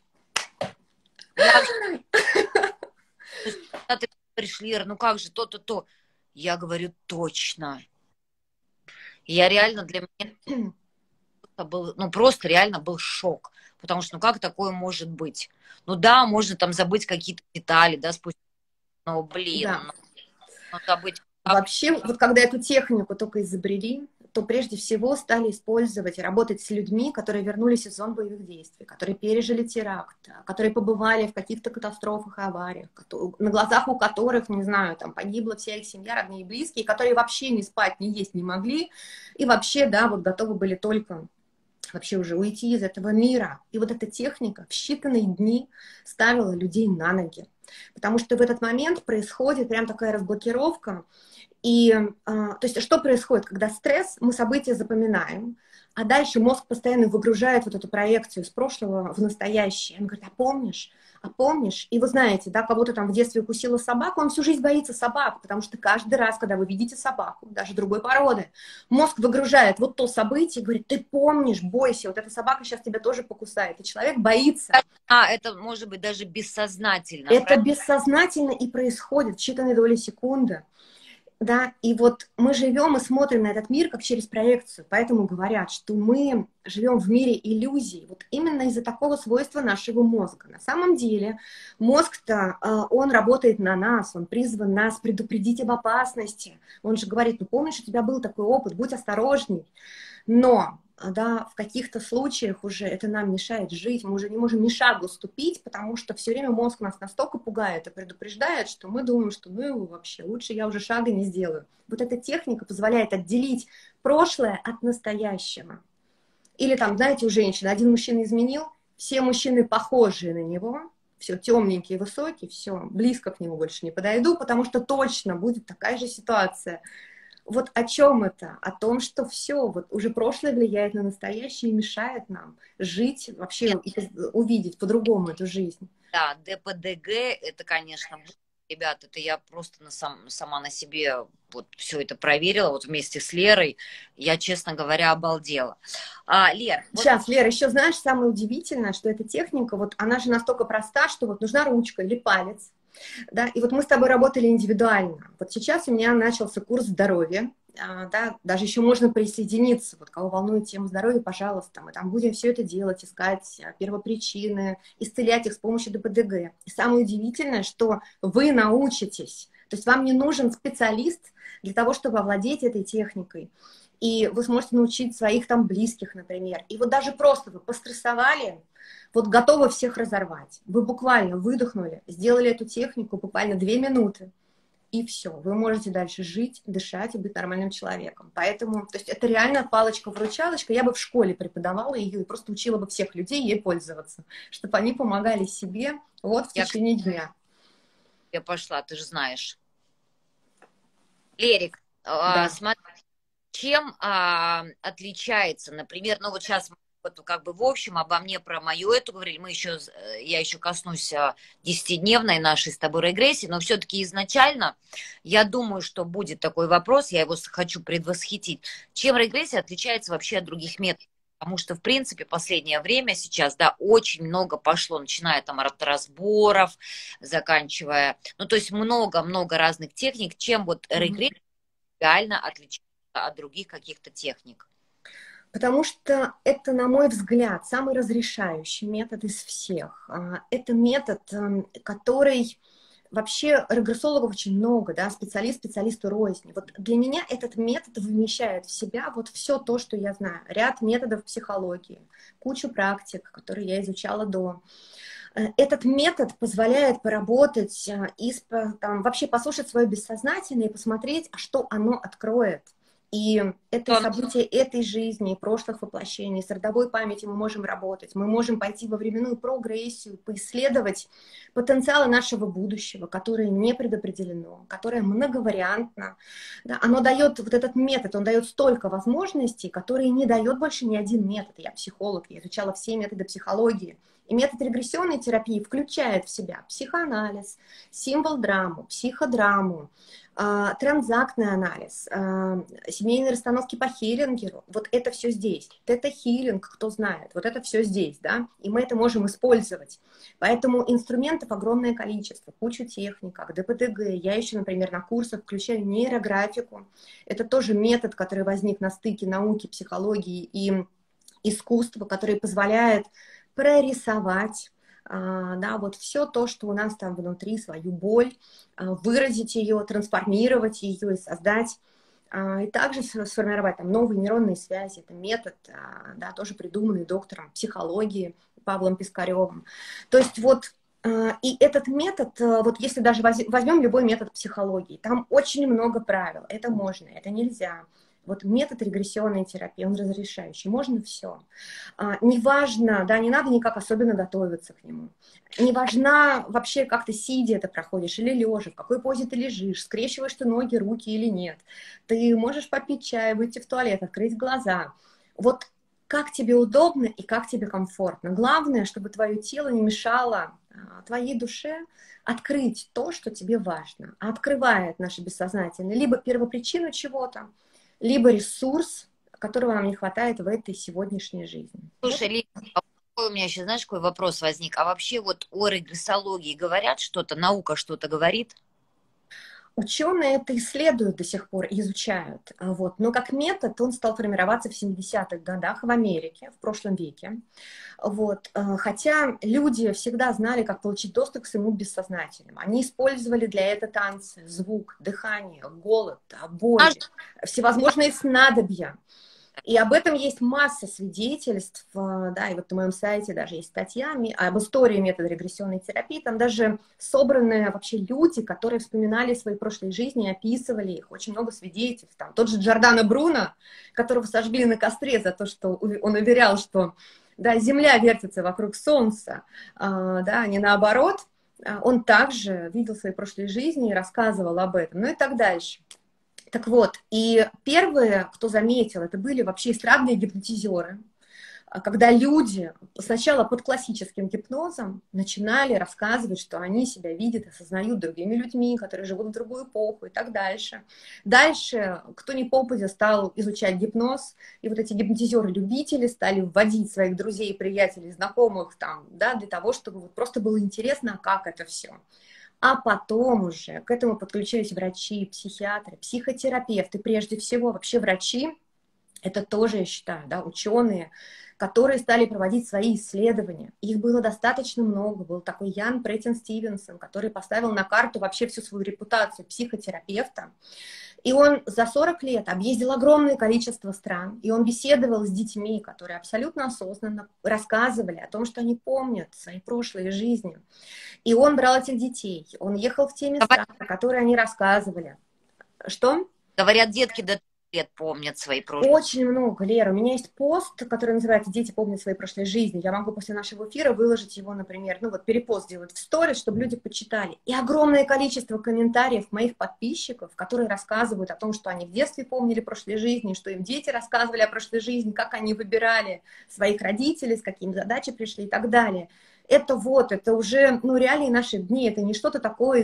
Когда ты пришли, ну как же, то. Я говорю, точно. Я реально, для меня был, ну просто реально был шок. Потому что, ну как такое может быть? Ну да, можно там забыть какие-то детали, да, спустя, но, блин, Да. ну, забыть. Вообще, вот когда эту технику только изобрели, то прежде всего стали использовать и работать с людьми, которые вернулись из зон боевых действий, которые пережили теракт, которые побывали в каких-то катастрофах и авариях, на глазах у которых, не знаю, там погибла вся их семья, родные и близкие, которые вообще не спать, не есть не могли, и вообще, да, вот готовы были только вообще уже уйти из этого мира. И вот эта техника в считанные дни ставила людей на ноги. Потому что в этот момент происходит прям такая разблокировка. И, то есть, что происходит, когда стресс, мы события запоминаем, а дальше мозг постоянно выгружает вот эту проекцию из прошлого в настоящее. Он говорит, а помнишь? А помнишь? И вы знаете, да, кого-то там в детстве укусила собака, он всю жизнь боится собак, потому что каждый раз, когда вы видите собаку, даже другой породы, мозг выгружает вот то событие и говорит, ты помнишь, бойся, вот эта собака сейчас тебя тоже покусает. И человек боится. Это может быть даже бессознательно. Это правильно? бессознательно и происходит в считанные доли секунды. Да, и вот мы живем и смотрим на этот мир как через проекцию, поэтому говорят, что мы живем в мире иллюзий, вот именно из-за такого свойства нашего мозга. На самом деле мозг-то, он работает на нас, он призван нас предупредить об опасности. Он же говорит, ну помнишь, у тебя был такой опыт, будь осторожней. Но да, в каких-то случаях уже это нам мешает жить, мы уже не можем ни шагу ступить, потому что все время мозг нас настолько пугает и предупреждает, что мы думаем, что ну его вообще, лучше я уже шага не сделаю. Вот эта техника позволяет отделить прошлое от настоящего. Или там, знаете, у женщины один мужчина изменил, все мужчины похожие на него, все темненькие, высокие, все, близко к нему больше не подойду, потому что точно будет такая же ситуация. Вот о чем это? О том, что все, вот уже прошлое влияет на настоящее и мешает нам жить, вообще увидеть по-другому эту жизнь. Да, ДПДГ, это, конечно, ребят, это я просто сама на себе вот все это проверила, вот вместе с Лерой, я, честно говоря, обалдела. Лер, Сейчас, Лера, еще знаешь, самое удивительное, что эта техника, вот она же настолько проста, что вот нужна ручка или палец, да, и вот мы с тобой работали индивидуально. Вот сейчас у меня начался курс здоровья, да, даже еще можно присоединиться, вот кого волнует тема здоровья, пожалуйста, мы там будем все это делать, искать первопричины, исцелять их с помощью ДПДГ. И самое удивительное, что вы научитесь, то есть вам не нужен специалист для того, чтобы овладеть этой техникой. И вы сможете научить своих там близких, например. И вот даже просто вы пострессовали, вот готовы всех разорвать. Вы буквально выдохнули, сделали эту технику буквально 2 минуты, и все. Вы можете дальше жить, дышать и быть нормальным человеком. Поэтому, то есть это реально палочка-выручалочка. Я бы в школе преподавала ее и просто учила бы всех людей ей пользоваться, чтобы они помогали себе вот в течение дня. Я пошла, ты же знаешь. Лерик, Да. смотри, чем отличается, например, ну вот сейчас вот как бы в общем обо мне, про мою эту говорили, я еще коснусь 10-дневной нашей с тобой регрессии, но все-таки изначально я думаю, что будет такой вопрос, я его хочу предвосхитить. Чем регрессия отличается вообще от других методов? Потому что, в принципе, последнее время сейчас, да, очень много пошло, начиная там от разборов, заканчивая, ну, то есть много-много разных техник, чем вот регрессия реально отличается от других каких-то техник. Потому что это, на мой взгляд, самый разрешающий метод из всех. Это метод, который вообще регрессологов очень много, да, специалисту рознь. Вот для меня этот метод вмещает в себя вот все то, что я знаю. Ряд методов психологии, кучу практик, которые я изучала до. Этот метод позволяет поработать и там, вообще послушать свое бессознательное и посмотреть, что оно откроет. И это и события этой жизни, и прошлых воплощений, с родовой памятью мы можем работать. Мы можем пойти во временную прогрессию, поисследовать потенциалы нашего будущего, которое не предопределено, которое многовариантно. Да, оно дает, вот этот метод, он дает столько возможностей, которые не дает больше ни один метод. Я психолог, я изучала все методы психологии. И метод регрессионной терапии включает в себя психоанализ, символ-драму, психодраму, транзактный анализ, семейные расстановки по Хеллингеру. Вот это все здесь. Тета-хиллинг, кто знает, вот это все здесь, да, и мы это можем использовать. Поэтому инструментов огромное количество, кучу техник, как ДПТГ. Я еще, например, на курсах включаю нейрографику. Это тоже метод, который возник на стыке науки, психологии и искусства, который позволяет прорисовать, да, вот все то, что у нас там внутри, свою боль, выразить ее, трансформировать ее и создать, и также сформировать там новые нейронные связи. Это метод, да, тоже придуманный доктором психологии Павлом Пискаревым. То есть вот и этот метод, вот если даже возьмем любой метод психологии, там очень много правил. Это можно, это нельзя. Вот метод регрессионной терапии, он разрешающий, можно все. Неважно, да, не надо никак особенно готовиться к нему. Не важно вообще, как ты сидя это проходишь или лежа, в какой позе ты лежишь, скрещиваешь ты ноги, руки или нет. Ты можешь попить чай, выйти в туалет, открыть глаза. Вот как тебе удобно и как тебе комфортно. Главное, чтобы твое тело не мешало твоей душе открыть то, что тебе важно. А открывает наше бессознательное либо первопричину чего-то, либо ресурс, которого нам не хватает в этой сегодняшней жизни. Слушай, Лиза, у меня еще, знаешь, какой вопрос возник? А вообще вот о регрессологии говорят что-то, наука что-то говорит? Ученые это исследуют до сих пор, изучают. Вот. Но как метод он стал формироваться в 70-х годах в Америке, в прошлом веке. Вот. Хотя люди всегда знали, как получить доступ к своему бессознательному. Они использовали для этого танцы, звук, дыхание, голод, боль, всевозможные снадобья. И об этом есть масса свидетельств, да, и вот на моем сайте даже есть статья об истории метода регрессионной терапии, там даже собраны вообще люди, которые вспоминали свои прошлые жизни, описывали их, очень много свидетельств, там тот же Джордано Бруно, которого сожгли на костре за то, что он уверял, что, да, Земля вертится вокруг Солнца, да, а не наоборот, он также видел свои прошлые жизни и рассказывал об этом, ну и так дальше. Так вот, и первые, кто заметил, это были вообще эстрадные гипнотизеры, когда люди сначала под классическим гипнозом начинали рассказывать, что они себя видят, осознают другими людьми, которые живут в другую эпоху и так дальше. Дальше, кто ни попадя, стал изучать гипноз, и вот эти гипнотизеры-любители стали вводить своих друзей, приятелей, знакомых там, да, для того, чтобы вот просто было интересно, как это все. А потом уже к этому подключились врачи, психиатры, психотерапевты, прежде всего вообще врачи, это тоже, я считаю, да, ученые, которые стали проводить свои исследования. Их было достаточно много. Был такой Ян Преттин Стивенсон, который поставил на карту вообще всю свою репутацию психотерапевта. И он за 40 лет объездил огромное количество стран, и он беседовал с детьми, которые абсолютно осознанно рассказывали о том, что они помнят свои прошлые жизни. И он брал этих детей, он ехал в те места, которые они рассказывали. Что? Говорят, детки до 3 лет помнят свои прошлые. Очень много, Лера. У меня есть пост, который называется «Дети помнят свои прошлые жизни». Я могу после нашего эфира выложить его, например, ну вот перепост сделать в сторис, чтобы люди почитали. И огромное количество комментариев моих подписчиков, которые рассказывают о том, что они в детстве помнили прошлые жизни, что им дети рассказывали о прошлой жизни, как они выбирали своих родителей, с какими задачи пришли и так далее. Это вот, это уже, ну, реалии наших дней, это не что-то такое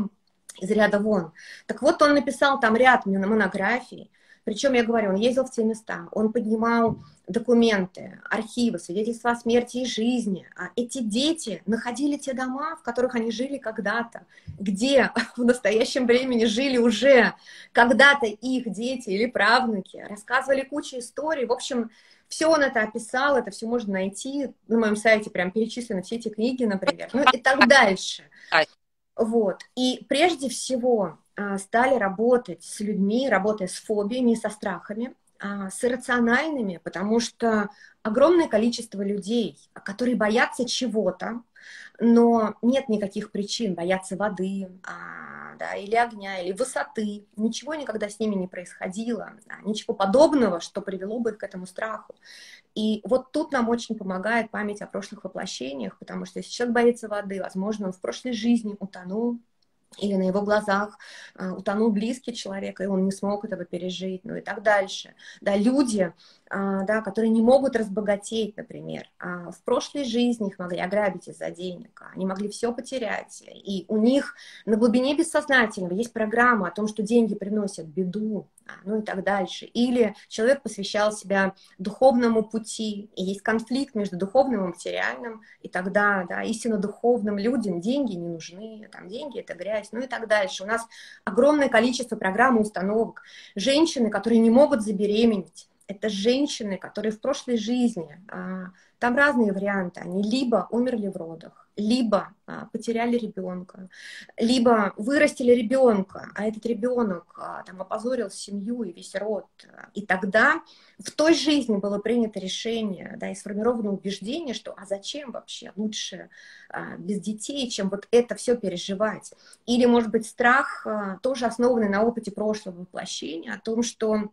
из ряда вон. Так вот, он написал там ряд монографий. Причем, я говорю, он ездил в те места, он поднимал документы, архивы, свидетельства о смерти и жизни. А эти дети находили те дома, в которых они жили когда-то, где в настоящем времени жили уже когда-то их дети или правнуки, рассказывали кучу историй. В общем, все он это описал, это все можно найти на моем сайте, прям перечислены все эти книги, например, ну и так дальше. Вот. И прежде всего стали работать с людьми, работая с фобиями, со страхами, с иррациональными, потому что огромное количество людей, которые боятся чего-то, но нет никаких причин бояться воды, да, или огня, или высоты. Ничего никогда с ними не происходило, да, ничего подобного, что привело бы их к этому страху. И вот тут нам очень помогает память о прошлых воплощениях, потому что если человек боится воды, возможно, он в прошлой жизни утонул, или на его глазах утонул близкий человек, и он не смог этого пережить, ну и так дальше. Да, люди, да, которые не могут разбогатеть, например, в прошлой жизни их могли ограбить из-за денег, они могли все потерять, и у них на глубине бессознательного есть программа о том, что деньги приносят беду, ну и так дальше. Или человек посвящал себя духовному пути, и есть конфликт между духовным и материальным, и тогда, да, истинно духовным людям деньги не нужны, там деньги — это грязь, ну и так дальше. У нас огромное количество программ и установок. Женщины, которые не могут забеременеть, это женщины, которые в прошлой жизни, там разные варианты, они либо умерли в родах, либо потеряли ребенка, либо вырастили ребенка, а этот ребенок там опозорил семью и весь род. И тогда в той жизни было принято решение, да, и сформировано убеждение, что а зачем вообще лучше без детей, чем вот это все переживать. Или, может быть, страх, тоже основанный на опыте прошлого воплощения, о том, что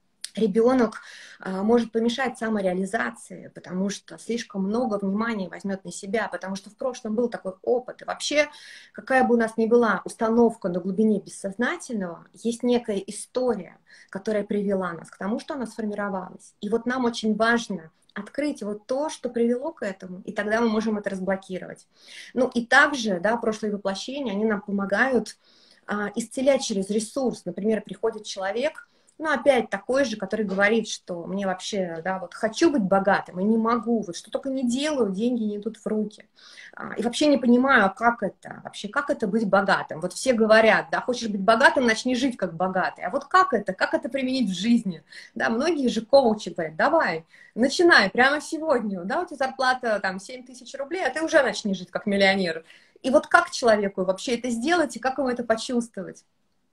ребенок может помешать самореализации, потому что слишком много внимания возьмет на себя, потому что в прошлом был такой опыт. И вообще, какая бы у нас ни была установка на глубине бессознательного, есть некая история, которая привела нас к тому, что она сформировалась. И вот нам очень важно открыть вот то, что привело к этому, и тогда мы можем это разблокировать. Ну и также, да, прошлые воплощения, они нам помогают исцелять через ресурс. Например, приходит человек, ну, опять такой же, который говорит, что мне вообще, да, вот хочу быть богатым и не могу, вот что только не делаю, деньги не идут в руки. И вообще не понимаю, как это, вообще, как это быть богатым. Вот все говорят, да, хочешь быть богатым, начни жить как богатый. А вот как это применить в жизни? Да, многие же коучи говорят, давай, начинай прямо сегодня, да, у тебя зарплата там 7 тысяч рублей, а ты уже начни жить как миллионер. И вот как человеку вообще это сделать и как ему это почувствовать?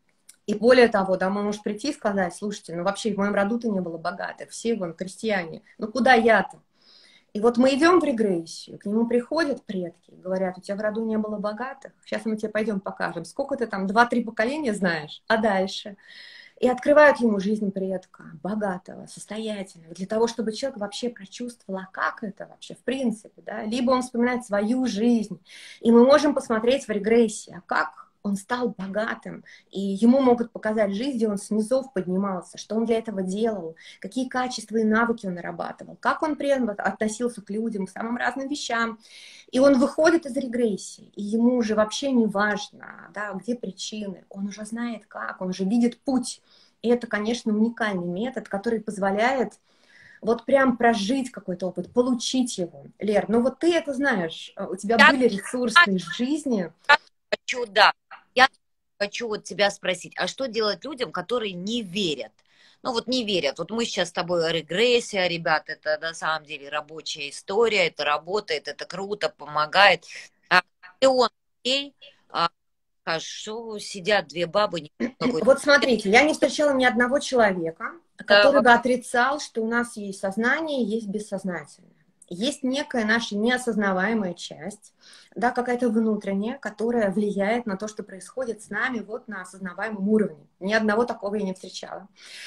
И более того, домой может прийти и сказать: слушайте, ну вообще в моем роду-то не было богатых, все вон крестьяне, ну куда я-то? И вот мы идем в регрессию, к нему приходят предки, говорят: у тебя в роду не было богатых, сейчас мы тебе пойдем покажем, сколько ты там, 2-3 поколения знаешь, а дальше? И открывают ему жизнь предка, богатого, состоятельного, для того, чтобы человек вообще прочувствовал, а как это вообще в принципе, да? Либо он вспоминает свою жизнь, и мы можем посмотреть в регрессии, а как он стал богатым, и ему могут показать жизнь, где он с низов поднимался, что он для этого делал, какие качества и навыки он нарабатывал, как он при этом относился к людям, к самым разным вещам. И он выходит из регрессии, и ему уже вообще не важно, да, где причины, он уже знает как, он уже видит путь. И это, конечно, уникальный метод, который позволяет вот прям прожить какой-то опыт, получить его. Лер, ну вот ты это знаешь, у тебя Я были ресурсы из жизни. хочу, да, я хочу вот тебя спросить, а что делать людям, которые не верят? Ну вот не верят. Вот мы сейчас с тобой регрессия, ребят, это на самом деле рабочая история, это работает, это круто, помогает. А миллион людей, что сидят две бабы, какой-то... Вот смотрите, я не встречала ни одного человека, который бы отрицал, что у нас есть сознание, есть бессознательное. Есть некая наша неосознаваемая часть, да, какая-то внутренняя, которая влияет на то, что происходит с нами вот на осознаваемом уровне. Ни одного такого я не встречала.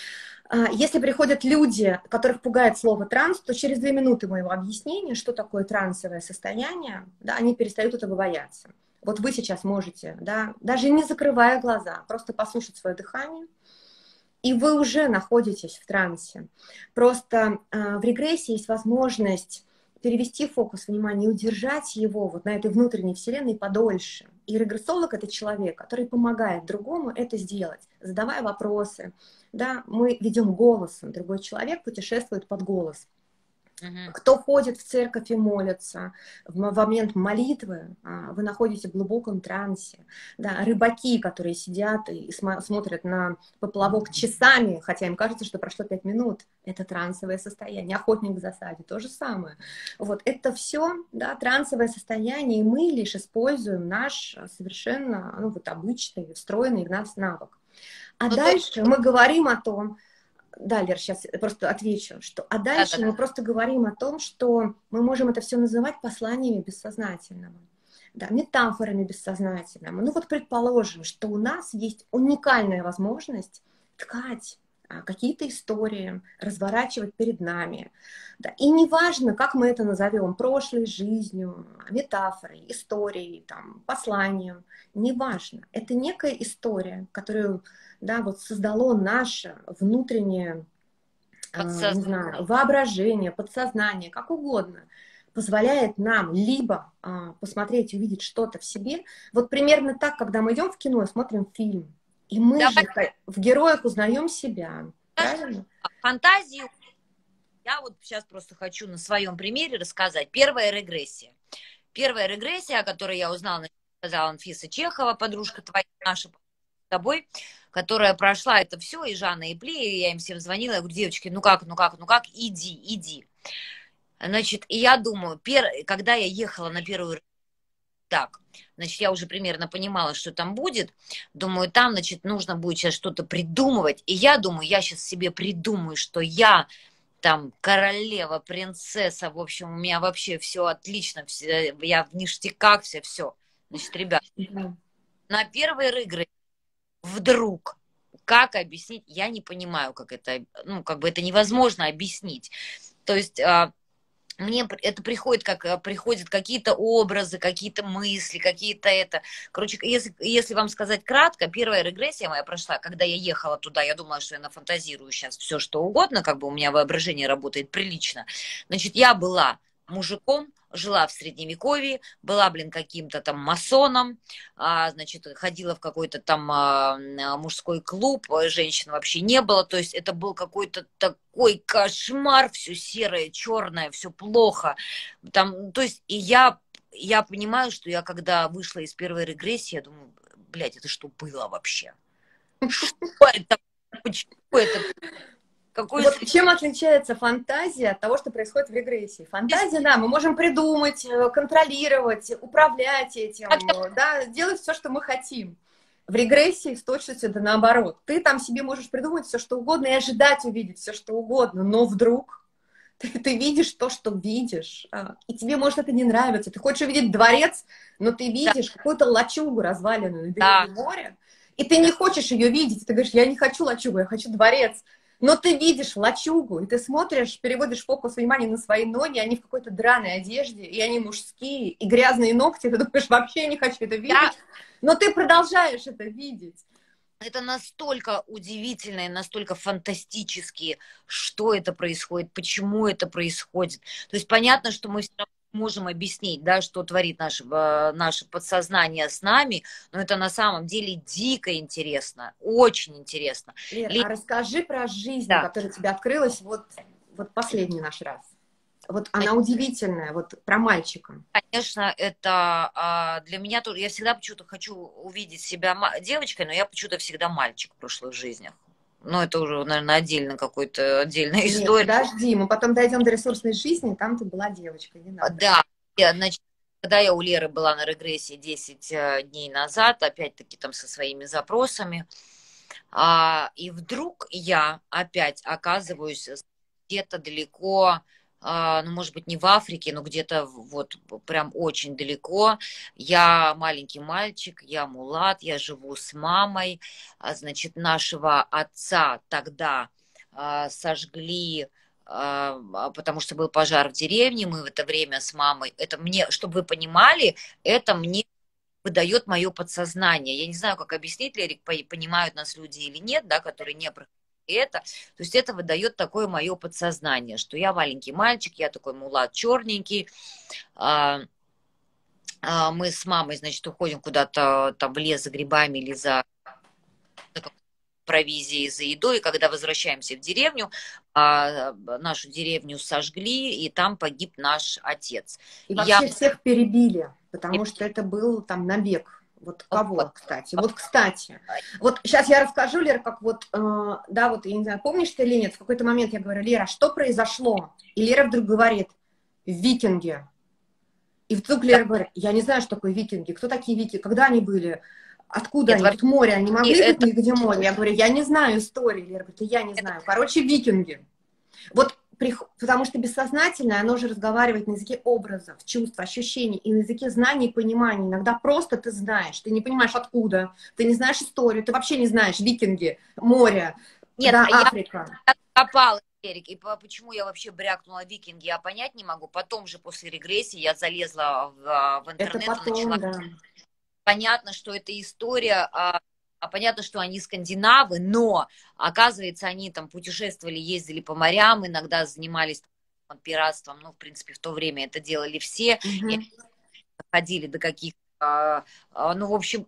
Если приходят люди, которых пугает слово транс, то через 2 минуты моего объяснения, что такое трансовое состояние, да, они перестают этого бояться. Вот вы сейчас можете, да, даже не закрывая глаза, просто послушать свое дыхание, и вы уже находитесь в трансе. Просто в регрессии есть возможность перевести фокус внимания и удержать его вот на этой внутренней вселенной подольше. И регрессолог — это человек, который помогает другому это сделать, задавая вопросы. Да, мы ведем голосом, другой человек путешествует под голос. Кто ходит в церковь и молится, в момент молитвы вы находитесь в глубоком трансе. Да, рыбаки, которые сидят и смотрят на поплавок часами, хотя им кажется, что прошло 5 минут, это трансовое состояние. Охотник в засаде — то же самое. Вот это все, да, трансовое состояние, и мы лишь используем наш совершенно, ну, вот обычный, встроенный в нас навык. А дальше мы говорим о том, да, Лер, сейчас я просто отвечу, что, а дальше мы просто говорим о том, что мы можем это все называть посланиями бессознательного, да, метафорами бессознательного. Ну вот предположим, что у нас есть уникальная возможность ткать какие-то истории, разворачивать перед нами. Да. И неважно, как мы это назовем, прошлой жизнью, метафорой, историей, там, посланием, неважно. Это некая история, которую, да, вот создало наше внутреннее, не знаю, воображение, подсознание, как угодно, позволяет нам либо посмотреть, увидеть что-то в себе. Вот примерно так, когда мы идем в кино и смотрим фильм, и мы же в героях узнаем себя. Правильно? Фантазию. Я вот сейчас просто хочу на своем примере рассказать. Первая регрессия. Первая регрессия, о которой я узнала, сказала Анфиса Чехова, подружка твоя, наша, с тобой, которая прошла это все, и Жанна, и Пли, и я им всем звонила, я говорю: девочки, ну как, иди. Значит, и я думаю, когда я ехала на первую, так, значит, я уже примерно понимала, что там будет. Думаю, там, значит, нужно будет сейчас что-то придумывать. И я думаю, я сейчас себе придумаю, что я там королева, принцесса, в общем, у меня вообще все отлично, я в ништяках, все. Значит, ребят, на первые игры вдруг, как объяснить, я не понимаю, как это, ну, как бы это невозможно объяснить. То есть мне это приходит, как приходят какие-то образы, какие-то мысли, какие-то это. Короче, если вам сказать кратко, первая регрессия моя прошла, когда я ехала туда, я думала, что я нафантазирую сейчас все, что угодно, как бы у меня воображение работает прилично. Значит, я была мужиком, жила в Средневековье, была, каким-то там масоном, значит, ходила в какой-то там мужской клуб, женщин вообще не было, то есть это был какой-то такой кошмар, все серое, черное, все плохо, там, то есть и я понимаю, что я когда вышла из первой регрессии, я думаю, блядь, это что было вообще? Что это? Почему это? Вот чем отличается фантазия от того, что происходит в регрессии? Фантазия, да, мы можем придумать, контролировать, управлять этим, да, делать все, что мы хотим. В регрессии с точностью да наоборот. Ты там себе можешь придумать все, что угодно, и ожидать увидеть все, что угодно, но вдруг ты видишь то, что видишь, и тебе, может, это не нравится. Ты хочешь увидеть дворец, но ты Да, видишь какую-то лачугу разваленную на берегу да, моря, и ты не хочешь ее видеть. И ты говоришь, я не хочу лачугу, я хочу дворец. Но ты видишь лачугу, и ты смотришь, переводишь фокус внимания на свои ноги, они в какой-то драной одежде, и они мужские, и грязные ногти, ты думаешь, вообще не хочу это я видеть, но ты продолжаешь это видеть. это настолько удивительно и настолько фантастически, что это происходит, почему это происходит. То есть понятно, что мы все равно можем объяснить, да, что творит наше подсознание с нами, но это на самом деле дико интересно, очень интересно. Лер, а расскажи про жизнь, Да, которая тебе открылась вот последний наш раз. Вот она удивительная, вот про мальчика. конечно, это для меня тоже. Я всегда почему-то хочу увидеть себя девочкой, но я почему-то всегда мальчик в прошлых жизнях. Ну, это уже, наверное, отдельно какой-то отдельная Нет, история. подожди, мы потом дойдем до ресурсной жизни, там ты была девочкой, не надо. Да, значит, когда я у Леры была на регрессии 10 дней назад, опять-таки там со своими запросами, и вдруг я опять оказываюсь где-то далеко, ну, может быть, не в Африке, но где-то вот прям очень далеко. Я маленький мальчик, я мулат, я живу с мамой. Значит, нашего отца тогда сожгли, потому что был пожар в деревне. Мы в это время с мамой, это мне, чтобы вы понимали, это мне выдает мое подсознание. Я не знаю, как объяснить, Лерик, понимают нас люди или нет, да, которые не проходят это. То есть это выдает такое мое подсознание, что я маленький мальчик, я такой мулат черненький. Мы с мамой, значит, уходим куда-то там в лес за грибами или за провизией, за едой. И когда возвращаемся в деревню, нашу деревню сожгли, и там погиб наш отец. И И я... вообще всех перебили, потому что это был там набег. Вот кого, кстати? Вот, кстати. Вот сейчас я расскажу, Лера, как вот, да, вот, я не знаю, помнишь ты или нет, в какой-то момент я говорю, Лера, что произошло? И Лера вдруг говорит, викинги. И вдруг Лера говорит, я не знаю, что такое викинги, кто такие викинги, когда они были, откуда Нет, они, тут море, они могли быть это... нигде море? Я говорю, я не знаю истории. Лера говорит, и я не знаю. Короче, викинги. Вот потому что бессознательное, оно же разговаривает на языке образов, чувств, ощущений и на языке знаний и понимания. Иногда просто ты знаешь, ты не понимаешь откуда, ты не знаешь историю, ты вообще не знаешь викинги, море, Нет, да, я Африка. копала, Эрик, и почему я вообще брякнула викинги, я понять не могу. Потом же после регрессии я залезла в Это интернет и потом, начала. да. Понятно, что это история, понятно, что они скандинавы, но, оказывается, они там путешествовали, ездили по морям, иногда занимались пиратством, ну, в принципе, в то время это делали все, и Угу. доходили до каких-то, ну, в общем,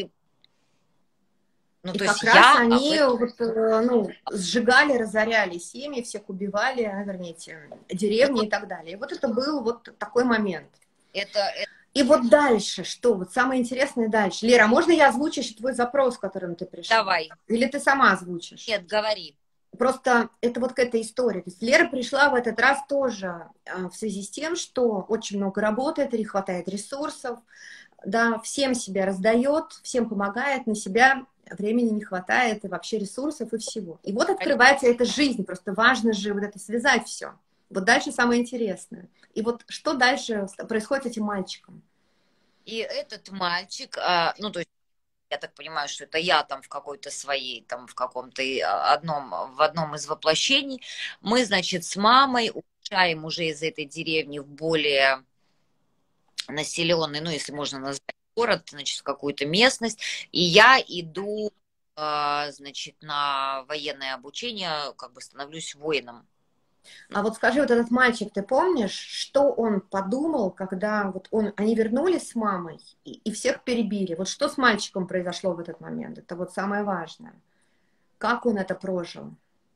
ну, И то есть как раз я в они этом... вот, ну, сжигали, разоряли семьи, всех убивали, вернее, деревни и так далее. И вот это был вот такой момент. Это, И вот дальше, что? Вот самое интересное дальше. Лера, а можно я озвучу еще твой запрос, с которым ты пришла? давай, Или ты сама озвучишь? нет, говори. Просто это вот какая-то история. То есть Лера пришла в этот раз тоже в связи с тем, что очень много работает, не хватает ресурсов, да, всем себя раздает, всем помогает, на себя времени не хватает, и вообще ресурсов, и всего. И вот открывается эта жизнь, просто важно же вот это связать все. Вот дальше самое интересное. И вот что дальше происходит с этим мальчиком? И этот мальчик, ну, то есть, я так понимаю, что это я там в какой-то своей, там в каком-то в одном из воплощений. Мы, значит, с мамой уезжаем уже из этой деревни в более населенный, ну, если можно назвать город, значит, в какую-то местность. И я иду, значит, на военное обучение, как бы становлюсь воином. А вот скажи, вот этот мальчик, ты помнишь, что он подумал, когда вот они вернулись с мамой и всех перебили? Вот что с мальчиком произошло в этот момент? Это вот самое важное. Как он это прожил?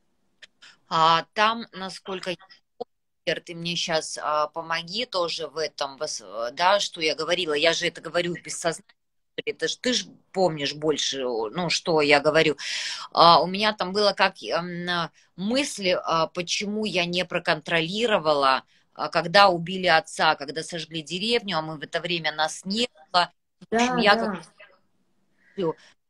Там, насколько я помню, ты мне сейчас помоги тоже в этом, да, что я говорила. Я же это говорю в бессознательном. Это ж ты ж помнишь больше, ну, что я говорю. У меня там было как мысли, почему я не проконтролировала, когда убили отца, когда сожгли деревню, а мы в это время нас не было. В общем, Да, я как да.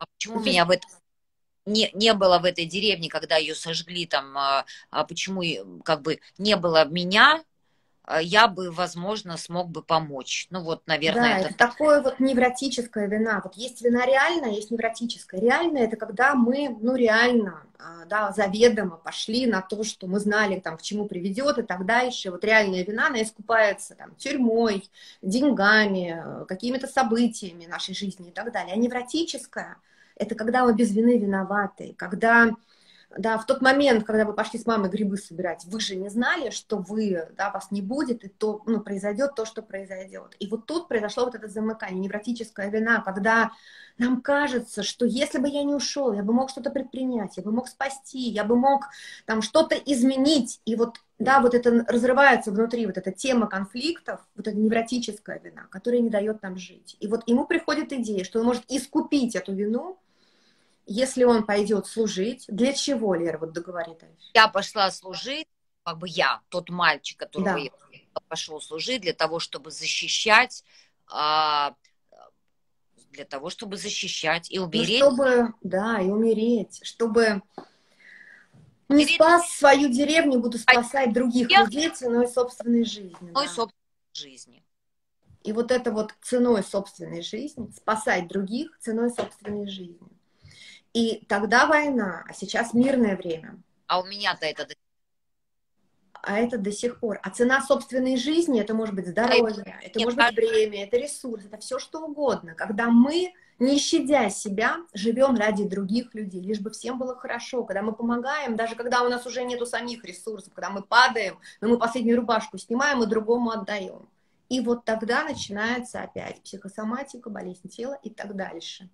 Почему Вот здесь меня не было в этой деревне, когда ее сожгли там, почему как бы не было меня, я бы, возможно, смог бы помочь. Ну вот, наверное, да, это это так. такое вот невротическая вина. Вот есть вина реальная, есть невротическая. Реальная — это когда мы, ну, реально, да, заведомо пошли на то, что мы знали, там, к чему приведет и так дальше. Вот реальная вина, она искупается там тюрьмой, деньгами, какими-то событиями нашей жизни и так далее. А невротическая — это когда мы без вины виноваты, когда да, в тот момент, когда вы пошли с мамой грибы собирать, вы же не знали, что вы, да, вас не будет, и то, ну, произойдет то, что произойдет. И вот тут произошло вот это замыкание, невротическая вина, когда нам кажется, что если бы я не ушел, я бы мог что-то предпринять, я бы мог спасти, я бы мог там что-то изменить. И вот, да, вот это разрывается внутри, вот эта тема конфликтов, вот эта невротическая вина, которая не дает нам жить. И вот ему приходит идея, что он может искупить эту вину, если он пойдет служить. Для чего, Лера, вот договори дальше? Я пошла служить, как бы я, тот мальчик, которого Да. я пошел служить для того, чтобы защищать, а, для того, чтобы защищать и Ну, уберечь. чтобы, да, и умереть, чтобы не Уберечь спас свою деревню, буду от спасать других всех людей ценой собственной жизни, одной да. собственной жизни. И вот это вот ценой собственной жизни, спасать других ценой собственной жизни. И тогда война, а сейчас мирное время. А у меня-то это А это до сих пор. А цена собственной жизни — это может быть дай здоровье, это мне может быть кажется, время, это ресурс, это все что угодно. Когда мы, не щадя себя, живем ради других людей, лишь бы всем было хорошо, когда мы помогаем, даже когда у нас уже нету самих ресурсов, когда мы падаем, но мы последнюю рубашку снимаем и другому отдаем. И вот тогда начинается опять психосоматика, болезнь тела и так дальше.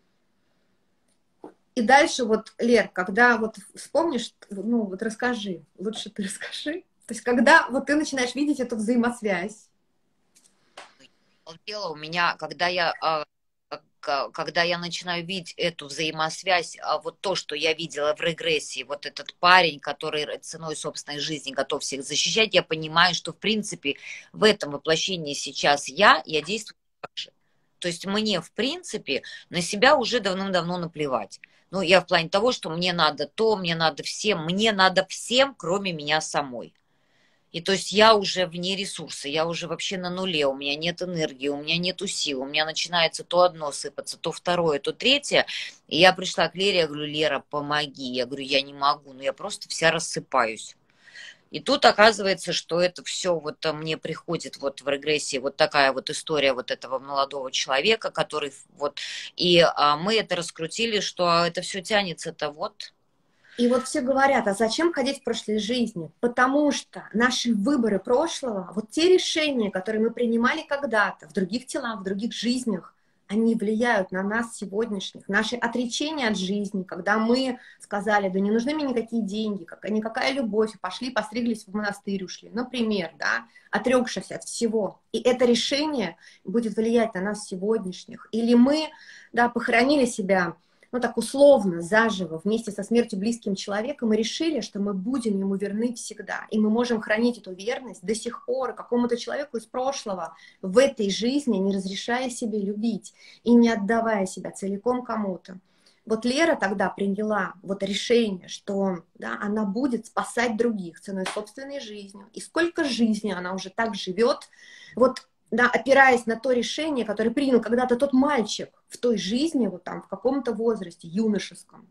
И дальше вот, Лер, когда вот вспомнишь, ну вот расскажи, лучше ты расскажи. То есть когда вот ты начинаешь видеть эту взаимосвязь. дело у меня, когда я начинаю видеть эту взаимосвязь, вот то, что я видела в регрессии, вот этот парень, который ценой собственной жизни готов всех защищать, я понимаю, что, в принципе, в этом воплощении сейчас я действую так же. То есть мне, в принципе, на себя уже давным-давно наплевать. Ну, я в плане того, что мне надо то, мне надо всем, кроме меня самой. И то есть я уже вне ресурса, я уже вообще на нуле, у меня нет энергии, у меня нету сил, у меня начинается то одно сыпаться, то второе, то третье. И я пришла к Лере, я говорю: Лера, помоги. Я говорю: я не могу, но я просто вся рассыпаюсь. И тут оказывается, что это все вот мне приходит вот в регрессии вот такая вот история вот этого молодого человека, который вот, и мы это раскрутили, что это все тянется-то вот. И вот все говорят, а зачем ходить в прошлой жизни? Потому что наши выборы прошлого, вот те решения, которые мы принимали когда-то в других телах, в других жизнях, они влияют на нас сегодняшних. Наши отречения от жизни, когда мы сказали: да не нужны мне никакие деньги, никакая любовь, пошли, постриглись в монастырь, ушли, например, да, отрекшись от всего. И это решение будет влиять на нас сегодняшних. Или мы, да, похоронили себя, ну так условно, заживо, вместе со смертью близким человеком, и решили, что мы будем ему верны всегда. И мы можем хранить эту верность до сих пор какому-то человеку из прошлого в этой жизни, не разрешая себе любить и не отдавая себя целиком кому-то. Вот Лера тогда приняла вот решение, что да, она будет спасать других ценой собственной жизни. И сколько жизни она уже так живет, вот, да, опираясь на то решение, которое принял когда-то тот мальчик в той жизни, вот там, в каком-то возрасте, юношеском.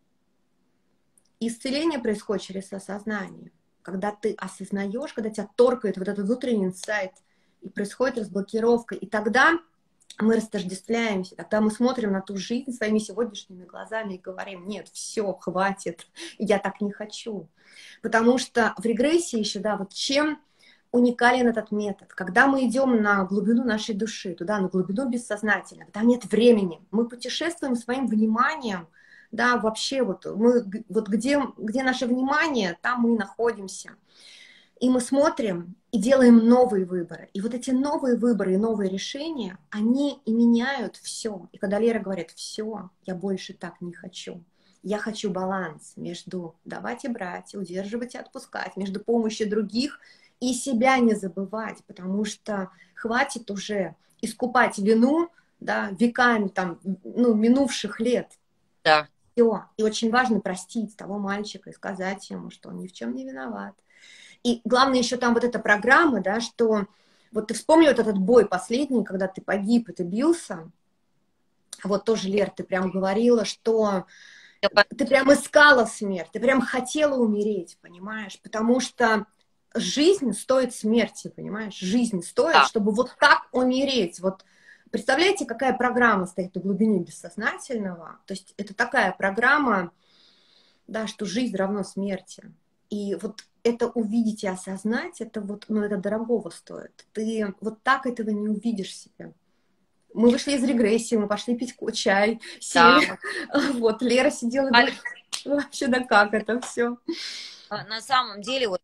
Исцеление происходит через осознание. Когда ты осознаешь, когда тебя торкает вот этот внутренний инсайт, и происходит разблокировка, и тогда мы растождествляемся, тогда мы смотрим на ту жизнь своими сегодняшними глазами и говорим: нет, все, хватит, я так не хочу. Потому что в регрессии еще, да, вот чем уникален этот метод, когда мы идем на глубину нашей души, туда, на глубину бессознательного, там нет времени, мы путешествуем своим вниманием, да, вообще вот мы, вот где наше внимание, там мы и находимся. И мы смотрим и делаем новые выборы. И вот эти новые выборы и новые решения, они и меняют все. И когда Лера говорит: все, я больше так не хочу. Я хочу баланс между давать и брать, удерживать и отпускать, между помощью других и себя не забывать, потому что хватит уже искупать вину, да, веками, там, ну, минувших лет. Да. Все. И очень важно простить того мальчика и сказать ему, что он ни в чем не виноват. И главное еще там вот эта программа, да, что вот ты вспомни вот этот бой последний, когда ты погиб и ты бился. Вот тоже, Лер, ты прям говорила, что ты прям искала смерть, ты прям хотела умереть, понимаешь? Потому что жизнь стоит смерти, понимаешь? Жизнь стоит, Да. чтобы вот так умереть. Вот представляете, какая программа стоит в глубине бессознательного? То есть это такая программа, да, что жизнь равно смерти. И вот это увидеть и осознать, это вот, ну, это дорогого стоит. Ты вот так этого не увидишь себе. Мы вышли из регрессии, мы пошли пить чай, Да, сели. Вот, Лера сидела и говорит, вообще, да как это все? на самом деле вот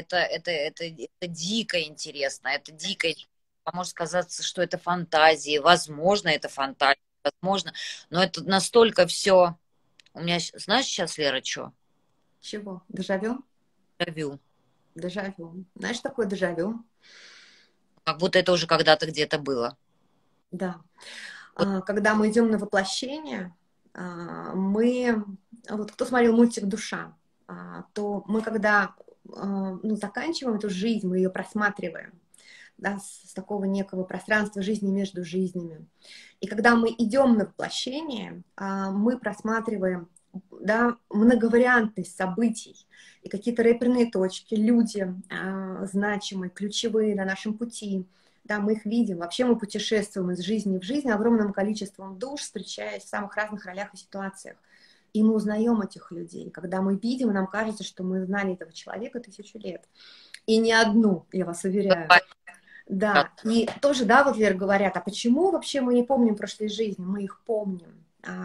это дико интересно, это дико интересно. Может казаться, что это фантазии, возможно, это фантазия, возможно, но это настолько все. У меня, знаешь, сейчас, Лера, что? Чего? Дежавю? Дежавю. Дежавю. Знаешь, что такое дежавю? Как будто это уже когда-то где-то было. Да. Вот Когда мы идем на воплощение, мы... Вот кто смотрел мультик «Душа», то мы, когда ну, заканчиваем эту жизнь, мы ее просматриваем, да, с такого некого пространства жизни между жизнями. И когда мы идем на воплощение, мы просматриваем, да, многовариантность событий и какие-то реперные точки, люди значимые, ключевые на нашем пути. Да, мы их видим. Вообще мы путешествуем из жизни в жизнь огромным количеством душ, встречаясь в самых разных ролях и ситуациях. И мы узнаем этих людей. Когда мы видим, нам кажется, что мы знали этого человека 1000 лет. И не одну, я вас уверяю. Да, и тоже, да, вот, Вера, говорят, а почему вообще мы не помним прошлой жизни? Мы их помним.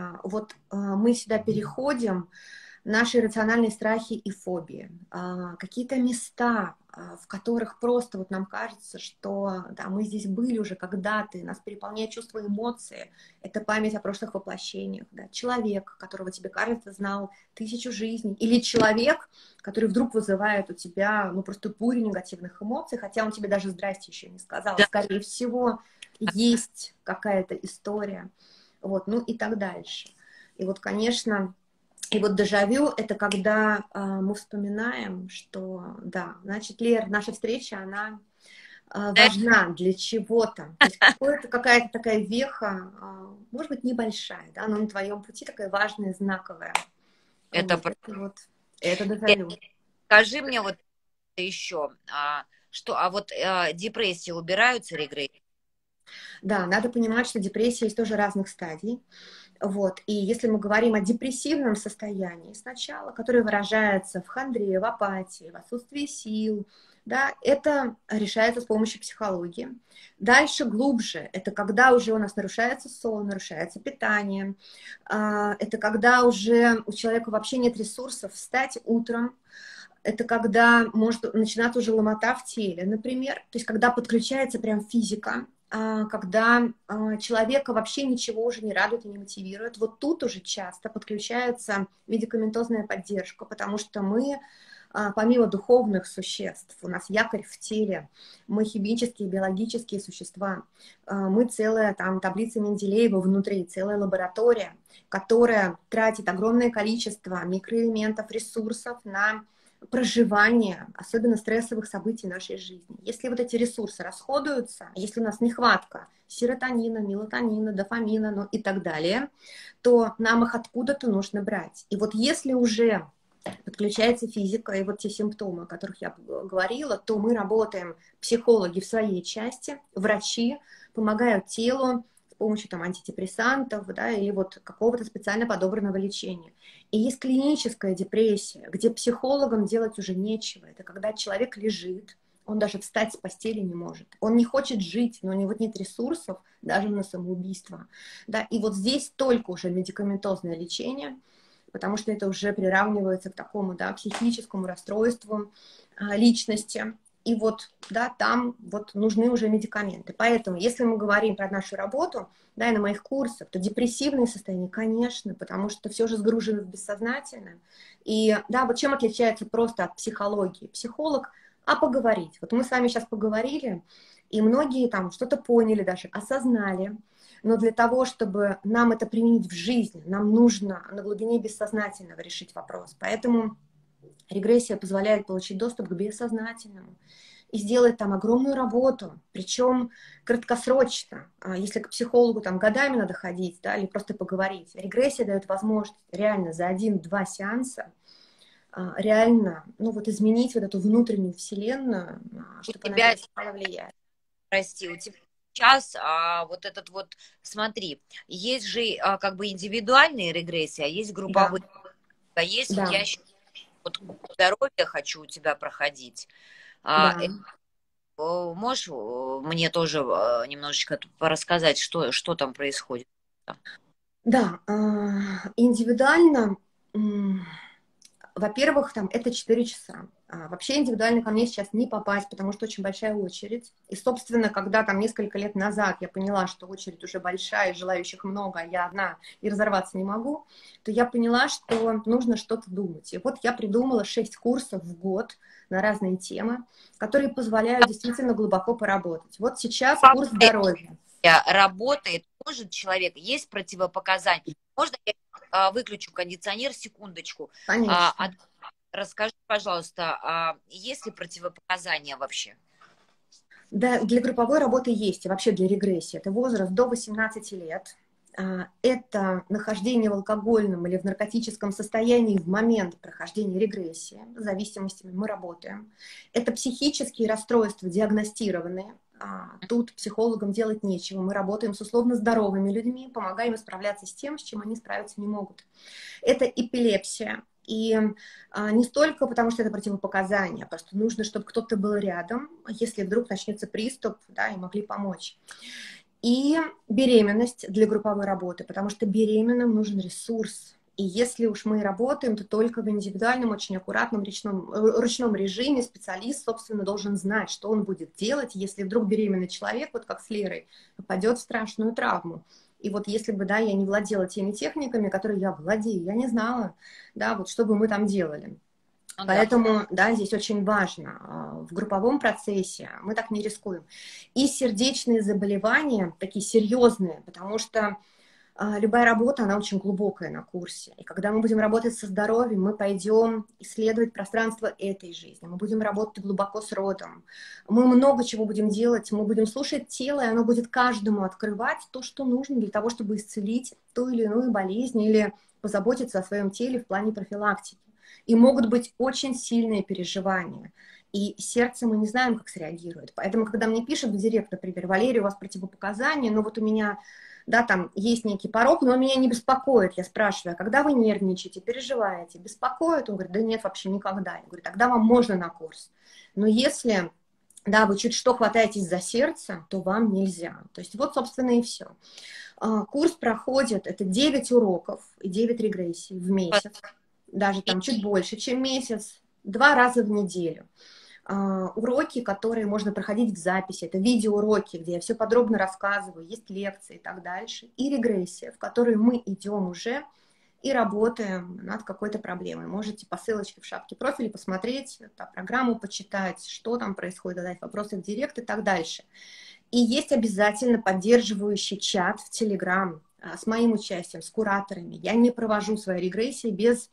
Мы сюда переходим, наши рациональные страхи и фобии, какие-то места, в которых просто вот нам кажется, что да, мы здесь были уже когда-то, нас переполняет чувство эмоции, это память о прошлых воплощениях, да. Человек, которого тебе кажется знал 1000 жизней, или человек, который вдруг вызывает у тебя ну просто бурю негативных эмоций, хотя он тебе даже здрасте еще не сказал, да, скорее всего, есть какая-то история, вот, ну и так дальше. И вот, конечно, и вот дежавю — это когда мы вспоминаем, что, да, значит, Лер, наша встреча, она важна для чего-то. То есть какая-то такая веха, может быть, небольшая, да, но на твоем пути такая важная, знаковая. это Это дежавю. скажи мне вот еще, депрессии убираются, регрессии? Да, надо понимать, что депрессия есть тоже разных стадий. Вот. И если мы говорим о депрессивном состоянии сначала, которое выражается в хандре, в апатии, в отсутствии сил, да, это решается с помощью психологии. Дальше глубже, это когда уже у нас нарушается сон, нарушается питание, это когда уже у человека вообще нет ресурсов встать утром, это когда может начинаться уже ломота в теле, например, то есть когда подключается прям физика, когда человека вообще ничего уже не радует и не мотивирует. Вот тут уже часто подключается медикаментозная поддержка, потому что мы, помимо духовных существ, у нас якорь в теле, мы химические, биологические существа, мы целая там таблица Менделеева внутри, целая лаборатория, которая тратит огромное количество микроэлементов, ресурсов на проживания, особенно стрессовых событий нашей жизни. Если вот эти ресурсы расходуются, если у нас нехватка серотонина, мелатонина, дофамина, ну и так далее, то нам их откуда-то нужно брать. И вот если уже подключается физика и вот те симптомы, о которых я говорила, то мы работаем, психологи в своей части, врачи помогают телу с помощью там антидепрессантов, да, или вот какого-то специально подобранного лечения. И есть клиническая депрессия, где психологам делать уже нечего. Это когда человек лежит, он даже встать с постели не может. Он не хочет жить, но у него нет ресурсов даже на самоубийство. Да? И вот здесь только уже медикаментозное лечение, потому что это уже приравнивается к такому, да, психическому расстройству личности. И вот, да, там вот нужны уже медикаменты. Поэтому, если мы говорим про нашу работу, да, и на моих курсах, то депрессивные состояния, конечно, потому что все же сгружено в бессознательное. И, да, вот чем отличается просто от психологии? Психолог, поговорить. Вот мы с вами сейчас поговорили, и многие там что-то поняли даже, осознали, но для того, чтобы нам это применить в жизни, нам нужно на глубине бессознательного решить вопрос. Поэтому регрессия позволяет получить доступ к бессознательному и сделать там огромную работу, причем краткосрочно. Если к психологу там годами надо ходить, да, или просто поговорить, регрессия дает возможность реально за 1-2 сеанса реально, ну вот изменить вот эту внутреннюю вселенную, У чтобы она тебя, перестала влиять. прости, у тебя сейчас вот этот вот, смотри, есть же как бы индивидуальные регрессии, а есть Да, групповые. А есть вот да, я сейчас вот здоровье хочу у тебя проходить. да. Можешь мне тоже немножечко порассказать, что там происходит? Да, индивидуально, во-первых, там это 4 часа. Вообще индивидуально ко мне сейчас не попасть, потому что очень большая очередь. И, собственно, когда там несколько лет назад я поняла, что очередь уже большая, желающих много, а я одна и разорваться не могу, то я поняла, что нужно что-то думать. И вот я придумала 6 курсов в год на разные темы, которые позволяют действительно глубоко поработать. Вот сейчас курс здоровья. Работает, может человек, есть противопоказания. Можно я выключу кондиционер, секундочку? Конечно. Расскажи, пожалуйста, есть ли противопоказания вообще? Да, для групповой работы есть, и вообще для регрессии. Это возраст до 18 лет. Это нахождение в алкогольном или в наркотическом состоянии в момент прохождения регрессии. С зависимостями мы работаем. Это психические расстройства диагностированные. Тут психологам делать нечего. Мы работаем с условно здоровыми людьми, помогаем им справляться с тем, с чем они справиться не могут. Это эпилепсия. И не столько потому, что это противопоказание, просто нужно, чтобы кто-то был рядом, если вдруг начнется приступ, да, и могли помочь. И беременность для групповой работы, потому что беременным нужен ресурс. И если уж мы работаем, то только в индивидуальном, очень аккуратном ручном режиме специалист, собственно, должен знать, что он будет делать, если вдруг беременный человек, вот как с Лерой, попадет в страшную травму. И вот если бы, да, я не владела теми техниками, которые я владею, я не знала, да, вот что бы мы там делали. Ну, да. Поэтому, да, здесь очень важно. В групповом процессе мы так не рискуем. И сердечные заболевания, такие серьезные, потому что любая работа, она очень глубокая на курсе. И когда мы будем работать со здоровьем, мы пойдем исследовать пространство этой жизни. Мы будем работать глубоко с родом. Мы много чего будем делать. Мы будем слушать тело, и оно будет каждому открывать то, что нужно для того, чтобы исцелить ту или иную болезнь или позаботиться о своем теле в плане профилактики. И могут быть очень сильные переживания. И сердце мы не знаем, как среагирует. Поэтому, когда мне пишут в директ, например, Валерия, у вас противопоказания, но вот у меня, да, там есть некий порог, но он меня не беспокоит. Я спрашиваю, а когда вы нервничаете, переживаете, беспокоит? Он говорит, да нет, вообще никогда. Я говорю, тогда вам можно на курс. Но если, да, вы чуть что хватаетесь за сердце, то вам нельзя. То есть вот, собственно, и все. Курс проходит, это 9 уроков и 9 регрессий в месяц. Даже там чуть больше, чем месяц, 2 раза в неделю. Уроки, которые можно проходить в записи, это видеоуроки, где я все подробно рассказываю, есть лекции и так дальше, и регрессия, в которой мы идем уже и работаем над какой-то проблемой. Можете по ссылочке в шапке профиля посмотреть, программу почитать, что там происходит, задать вопросы в директ и так дальше. И есть обязательно поддерживающий чат в Telegram с моим участием, с кураторами. Я не провожу свои регрессии без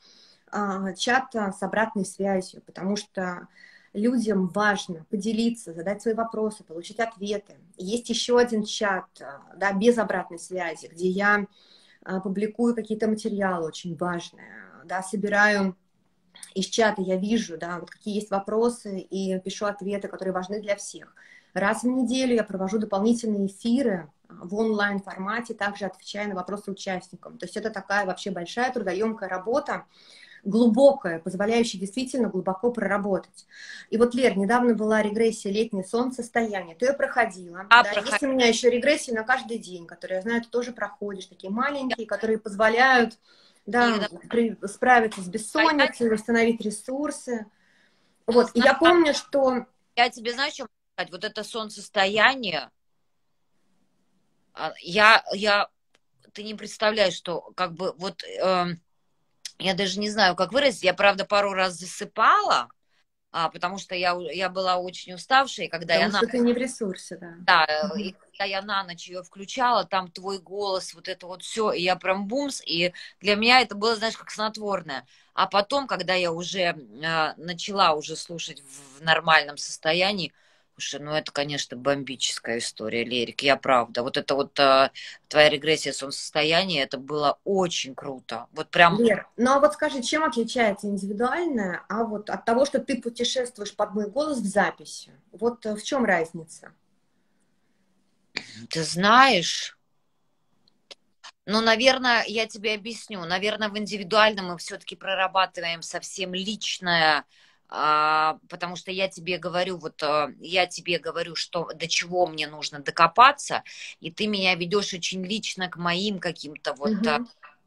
чата с обратной связью, потому что людям важно поделиться, задать свои вопросы, получить ответы. Есть еще один чат, да, без обратной связи, где я публикую какие-то материалы очень важные, да, собираю из чата, я вижу, да, вот какие есть вопросы и пишу ответы, которые важны для всех. Раз в неделю я провожу дополнительные эфиры в онлайн-формате, также отвечая на вопросы участникам. То есть это такая вообще большая трудоемкая работа, глубокая, позволяющая действительно глубоко проработать. И вот, Лер, недавно была регрессия «Летнее солнцестояние», ты ее проходила. Да, есть у меня еще регрессии на каждый день, которые, я знаю, ты тоже проходишь, такие маленькие, которые позволяют, да, справиться с бессонницей, восстановить ресурсы. Вот, и я помню, что... Я тебе знаю, что сказать? Вот это солнцестояние, ты не представляешь, что как бы вот... Я даже не знаю, как выразить. Я, правда, пару раз засыпала, потому что я была очень уставшей, когда Потому что ты не в ресурсе, да. да, Угу. я на ночь ее включала, там твой голос, вот это вот все, и я прям бумс, и для меня это было, знаешь, как снотворное. А потом, когда я уже начала уже слушать в нормальном состоянии, слушай, ну это, конечно, бомбическая история, Лерик, я правда. Вот это вот твоя регрессия солнцестояния, это было очень круто. Вот прям... Лер, ну а вот скажи, чем отличается индивидуальное, а вот от того, что ты путешествуешь под мой голос в записи? Вот в чем разница? Ты знаешь... Ну, наверное, я тебе объясню. Наверное, в индивидуальном мы все-таки прорабатываем совсем личное, потому что я тебе говорю, я тебе говорю, что до чего мне нужно докопаться, и ты меня ведешь очень лично к моим каким-то Угу.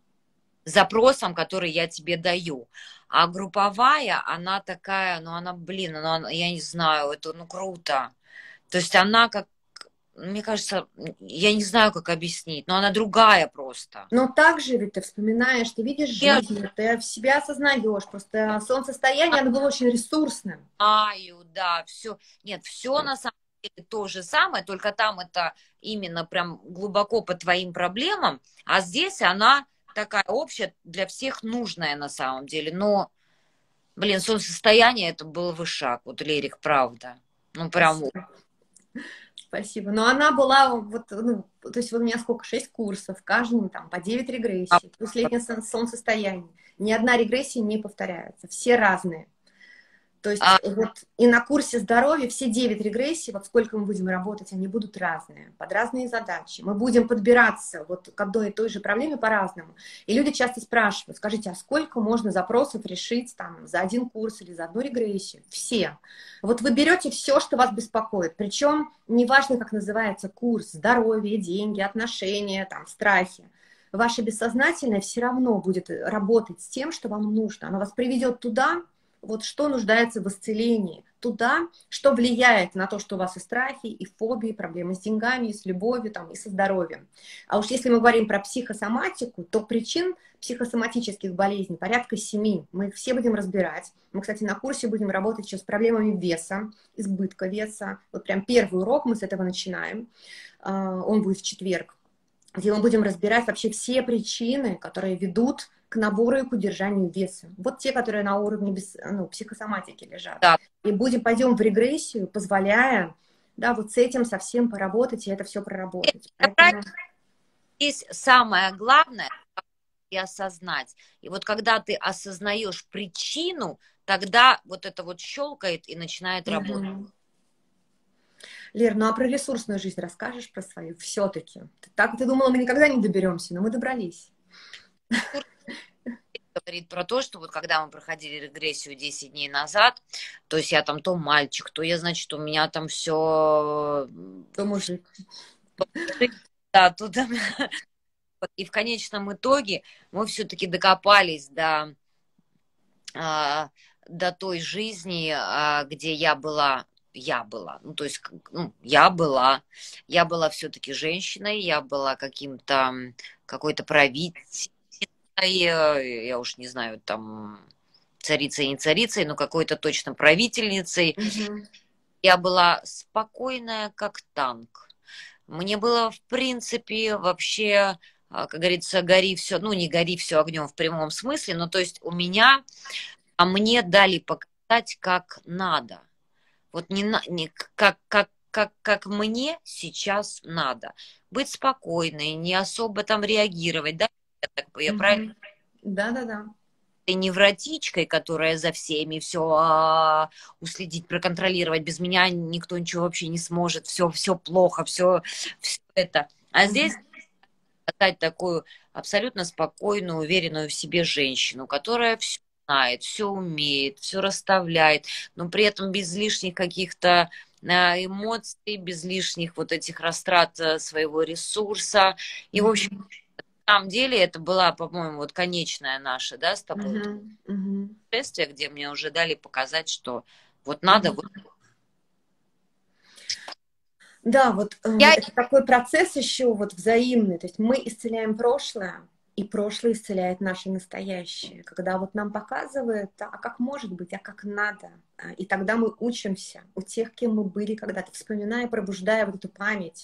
запросам, которые я тебе даю. А групповая, она такая, ну, она, блин, ну, я не знаю, это, ну, круто. То есть она как, мне кажется, я не знаю, как объяснить, но она другая просто. Но также ведь ты вспоминаешь, ты видишь Я жизнь, ты в себя осознаешь. Просто солнцестояние, оно было очень ресурсным. знаю, да, все. Нет, все на самом деле то же самое, только там это именно прям глубоко по твоим проблемам, а здесь она такая общая, для всех нужная на самом деле. Но, блин, солнцестояние это был вышаг, вот Лерик, правда. Ну, прям Спасибо. Спасибо. Но она была, вот, ну, то есть вот у меня сколько, 6 курсов, в каждом там по 9 регрессий, плюс летнее солнцестояние. Ни одна регрессия не повторяется, все разные. То есть а, вот и на курсе здоровья все 9 регрессий, вот сколько мы будем работать, они будут разные, под разные задачи. Мы будем подбираться вот к одной и той же проблеме по-разному. И люди часто спрашивают, скажите, а сколько можно запросов решить там за один курс или за одну регрессию? Все. Вот вы берете все, что вас беспокоит. Причем неважно, как называется курс, здоровье, деньги, отношения, там, страхи. Ваше бессознательное все равно будет работать с тем, что вам нужно. Оно вас приведет туда, вот что нуждается в исцелении, туда, что влияет на то, что у вас и страхи, и фобии, проблемы с деньгами, и с любовью, там, и со здоровьем. А уж если мы говорим про психосоматику, то причин психосоматических болезней порядка 7. Мы их все будем разбирать. Мы, кстати, на курсе будем работать еще с проблемами веса, избытка веса. Вот прям первый урок мы с этого начинаем. Он будет в четверг, где мы будем разбирать вообще все причины, которые ведут к набору и к удержанию веса. Вот те, которые на уровне психосоматики лежат. да, И пойдем в регрессию, позволяя, да, вот с этим совсем поработать и это все проработать. я правильно, Поэтому, здесь самое главное и осознать. И вот когда ты осознаешь причину, тогда вот это вот щелкает и начинает работать. мгм. Лер, ну а про ресурсную жизнь расскажешь про свою все-таки? Ты думала, мы никогда не доберемся, но мы добрались. Говорит про то, что вот когда мы проходили регрессию 10 дней назад, то есть я там то мальчик, то я, значит, у меня там все... То мужик. Да, туда. И в конечном итоге мы все-таки докопались а, до той жизни, где я была, ну, то есть, ну, я была все-таки женщиной, я была какой-то правительницей, я уж не знаю, там, царицей, не царицей, но какой-то точно правительницей. Мгм. Я была спокойная, как танк. Мне было, в принципе, вообще, как говорится, гори все, ну, не гори все огнем в прямом смысле, но то есть мне дали показать, как надо. Вот не как мне сейчас надо. Быть спокойной, не особо там реагировать, да? Я правильно? Мгм. Да-да-да. Ты невротичкой, которая за всеми все уследить, проконтролировать. Без меня никто ничего вообще не сможет. Все плохо, все это. А здесь Мгм. показать такую абсолютно спокойную, уверенную в себе женщину, которая все знает, все умеет, все расставляет, но при этом без лишних каких-то эмоций, без лишних вот этих растрат своего ресурса. И, в общем, Мгм. на самом деле это была, по-моему, вот конечная наша, да, с тобой вот Мгм. Мгм. путешествие, где мне уже дали показать, что вот надо, Мгм. вот Да, вот я это такой процесс еще вот взаимный. То есть мы исцеляем прошлое, и прошлое исцеляет наше настоящее. Когда вот нам показывают, а как может быть, а как надо. И тогда мы учимся у тех, кем мы были когда-то, вспоминая, пробуждая вот эту память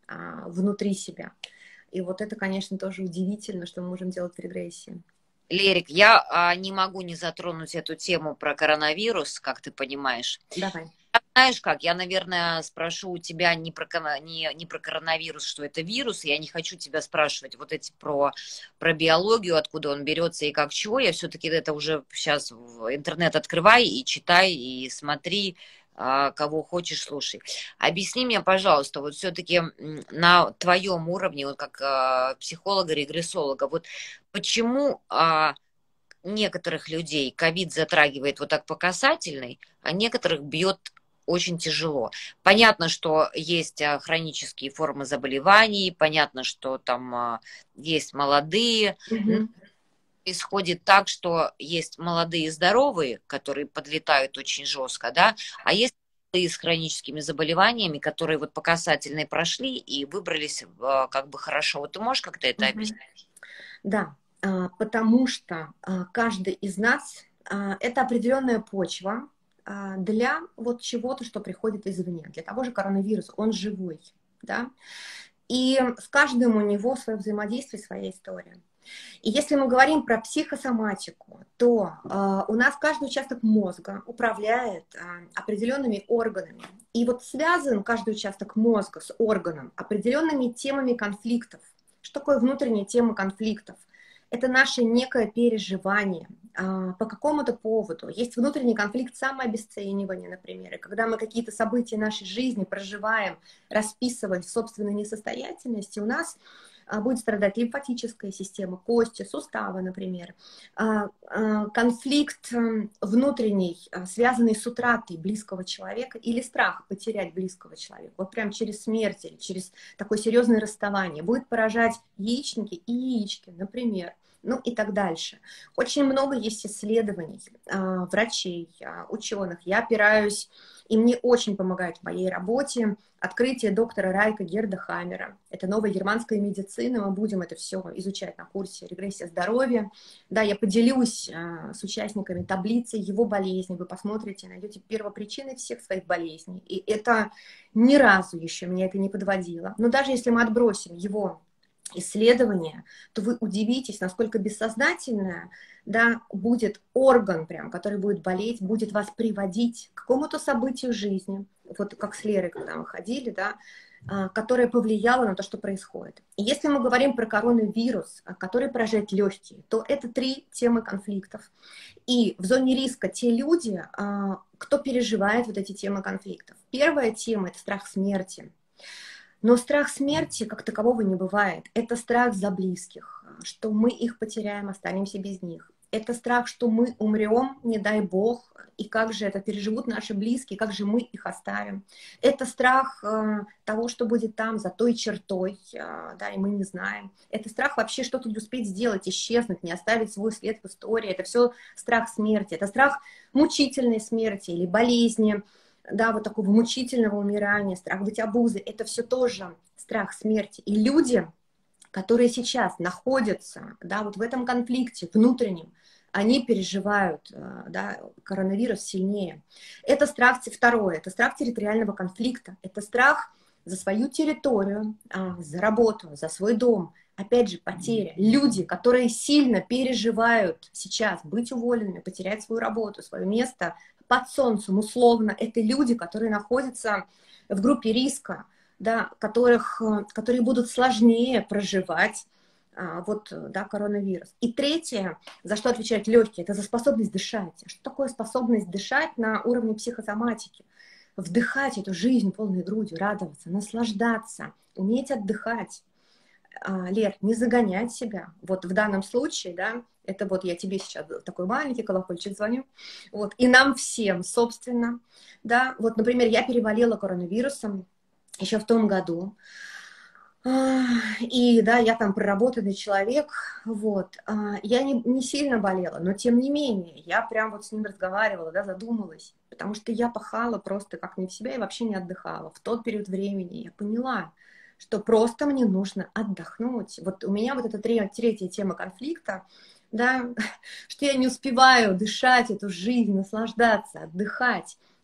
внутри себя. И вот это, конечно, тоже удивительно, что мы можем делать в регрессии. Лерик, я не могу не затронуть эту тему про коронавирус, как ты понимаешь. Давай. Знаешь как, я, наверное, спрошу у тебя не про коронавирус, что это вирус, я не хочу тебя спрашивать вот эти про биологию, откуда он берется и как чего, я все-таки это уже сейчас в интернет открывай и читай, и смотри, кого хочешь, слушай. Объясни мне, пожалуйста, вот все-таки на твоем уровне, вот как психолога, регрессолога, вот почему некоторых людей ковид затрагивает вот так по касательной, а некоторых бьет очень тяжело. Понятно, что есть хронические формы заболеваний, понятно, что там есть молодые, но Мгм. происходит так, что есть молодые и здоровые, которые подлетают очень жестко, да, а есть молодые с хроническими заболеваниями, которые вот по касательной прошли и выбрались как бы хорошо. Вот ты можешь как-то это Мгм. объяснить? Да, потому что каждый из нас это определенная почва для вот чего-то, что приходит извне. Для того же коронавируса, он живой, да, и с каждым у него свое взаимодействие, своя история. И если мы говорим про психосоматику, то у нас каждый участок мозга управляет определенными органами. И вот связан каждый участок мозга с органом определенными темами конфликтов. Что такое внутренняя тема конфликтов? Это наше некое переживание по какому-то поводу. Есть внутренний конфликт самообесценивания, например. И когда мы какие-то события нашей жизни проживаем, расписываем в собственной несостоятельности, у нас будет страдать лимфатическая система, кости, суставы, например. Конфликт внутренний, связанный с утратой близкого человека или страх потерять близкого человека, вот прям через смерть или через такое серьезное расставание, будет поражать яичники и яички, например. Ну и так дальше. Очень много есть исследований врачей, ученых. Я опираюсь, и мне очень помогает в моей работе открытие доктора Райка Герда Хаммера. Это новая германская медицина, мы будем это все изучать на курсе «Регрессия здоровья». Да, я поделюсь с участниками таблицей его болезней, вы посмотрите, найдете первопричины всех своих болезней. И это ни разу еще меня это не подводило. Но даже если мы отбросим его исследования, то вы удивитесь, насколько бессознательное, да, будет орган, прям, который будет болеть, будет вас приводить к какому-то событию жизни, вот как с Лерой, когда мы ходили, да, которое повлияло на то, что происходит. И если мы говорим про коронавирус, который поражает легкие, то это 3 темы конфликтов. И в зоне риска те люди, кто переживает вот эти темы конфликтов. Первая тема – это страх смерти. Но страх смерти как такового не бывает. Это страх за близких, что мы их потеряем, останемся без них. Это страх, что мы умрем, не дай бог, и как же это переживут наши близкие, как же мы их оставим. Это страх того, что будет там, за той чертой, да, и мы не знаем. Это страх вообще что-то не успеть сделать, исчезнуть, не оставить свой след в истории. Это все страх смерти. Это страх мучительной смерти или болезни, да, вот такого мучительного умирания, страх быть обузой, это все тоже страх смерти. И люди, которые сейчас находятся, да, вот в этом конфликте внутреннем, они переживают, да, коронавирус сильнее. Это страх, второе, это страх территориального конфликта, это страх за свою территорию, за работу, за свой дом. Опять же, потеря. Люди, которые сильно переживают сейчас быть уволенными, потерять свою работу, свое место под солнцем, условно, это люди, которые находятся в группе риска, да, которые будут сложнее проживать вот, да, коронавирус. И третье, за что отвечают легкие, это за способность дышать. Что такое способность дышать на уровне психосоматики? Вдыхать эту жизнь полной грудью, радоваться, наслаждаться, уметь отдыхать. Лер, не загонять себя. Вот в данном случае, да, это вот я тебе сейчас такой маленький колокольчик звоню, вот, и нам всем, собственно, да, вот, например, я переболела коронавирусом еще в том году, и, да, я там проработанный человек, вот, я не сильно болела, но тем не менее, я прям вот с ним разговаривала, да, задумалась, потому что я пахала просто как не в себя и вообще не отдыхала. В тот период времени я поняла, что просто мне нужно отдохнуть. Вот у меня вот эта третья тема конфликта, да, что я не успеваю дышать эту жизнь, наслаждаться, отдыхать.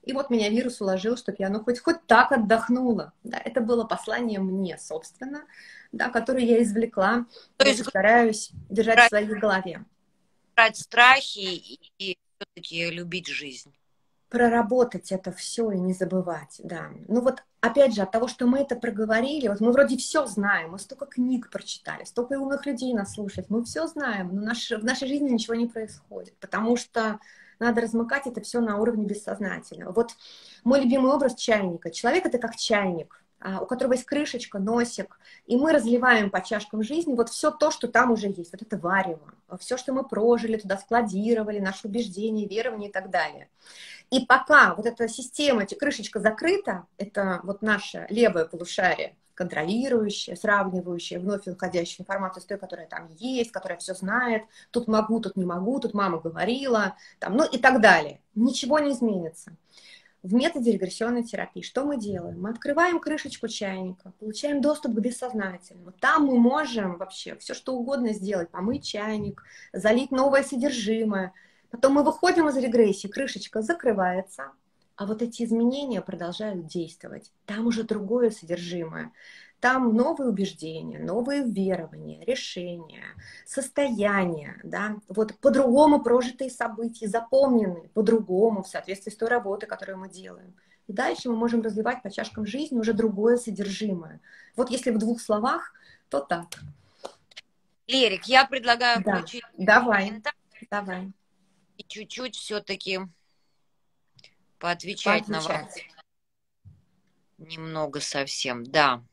И вот меня вирус уложил, чтобы я, ну, хоть так отдохнула. Да, это было послание мне, собственно, да, которое я извлекла, То вот, есть и стараюсь держать в своей голове. брать страхи и все-таки любить жизнь. Проработать это все и не забывать, да. Ну вот, опять же, от того, что мы это проговорили, вот мы вроде все знаем, мы столько книг прочитали, столько умных людей нас слушает, мы все знаем, но в нашей жизни ничего не происходит, потому что надо размыкать это все на уровне бессознательного. Вот мой любимый образ чайника. Человек — это как чайник, у которого есть крышечка, носик, и мы разливаем по чашкам жизни вот все то, что там уже есть, вот это варево, все, что мы прожили, туда складировали, наши убеждения, верования и так далее. И пока вот эта система, эта крышечка закрыта, это вот наше левое полушарие, контролирующее, сравнивающее, вновь выходящую информацию с той, которая там есть, которая все знает, тут могу, тут не могу, тут мама говорила, там, ну и так далее. Ничего не изменится. В методе регрессионной терапии что мы делаем? Мы открываем крышечку чайника, получаем доступ к бессознательному. Там мы можем вообще все что угодно сделать, помыть чайник, залить новое содержимое. Потом мы выходим из регрессии, крышечка закрывается, а вот эти изменения продолжают действовать. Там уже другое содержимое. Там новые убеждения, новые верования, решения, состояния, да, вот по-другому прожитые события, запомненные по-другому в соответствии с той работой, которую мы делаем. И дальше мы можем развивать по чашкам жизни уже другое содержимое. Вот если в двух словах, то так. Лерик, я предлагаю Да, включить давай, комментарий давай, и чуть-чуть все-таки поотвечать на вас поотвечать. немного совсем. Да.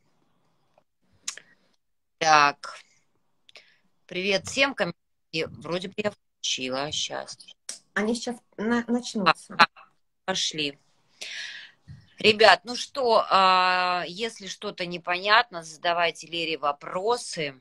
Так. Привет всем. И вроде бы я включила. Сейчас. Они сейчас начнутся. Пошли. Ребят, ну что, если что-то непонятно, задавайте Лере вопросы.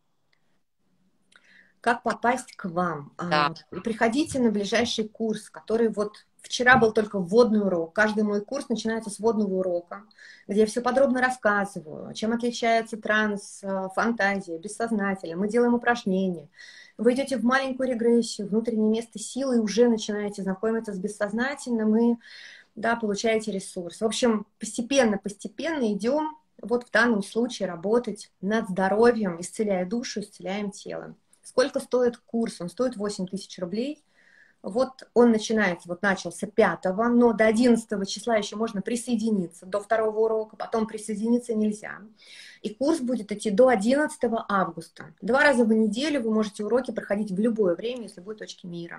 Как попасть к вам? Да. Приходите на ближайший курс, который вот вчера был только вводный урок. Каждый мой курс начинается с вводного урока, где я все подробно рассказываю, чем отличается транс, фантазия, бессознательно. Мы делаем упражнения. Вы идете в маленькую регрессию, внутреннее место силы, и уже начинаете знакомиться с бессознательным и, да, получаете ресурс. В общем, постепенно идем вот в данном случае работать над здоровьем, исцеляя душу, исцеляем тело. Сколько стоит курс? Он стоит 8 тысяч рублей. Вот он начинается, вот начался 5-го, но до 11 числа еще можно присоединиться, до второго урока, потом присоединиться нельзя. И курс будет идти до 11 августа. 2 раза в неделю вы можете уроки проходить в любое время, из любой точки мира.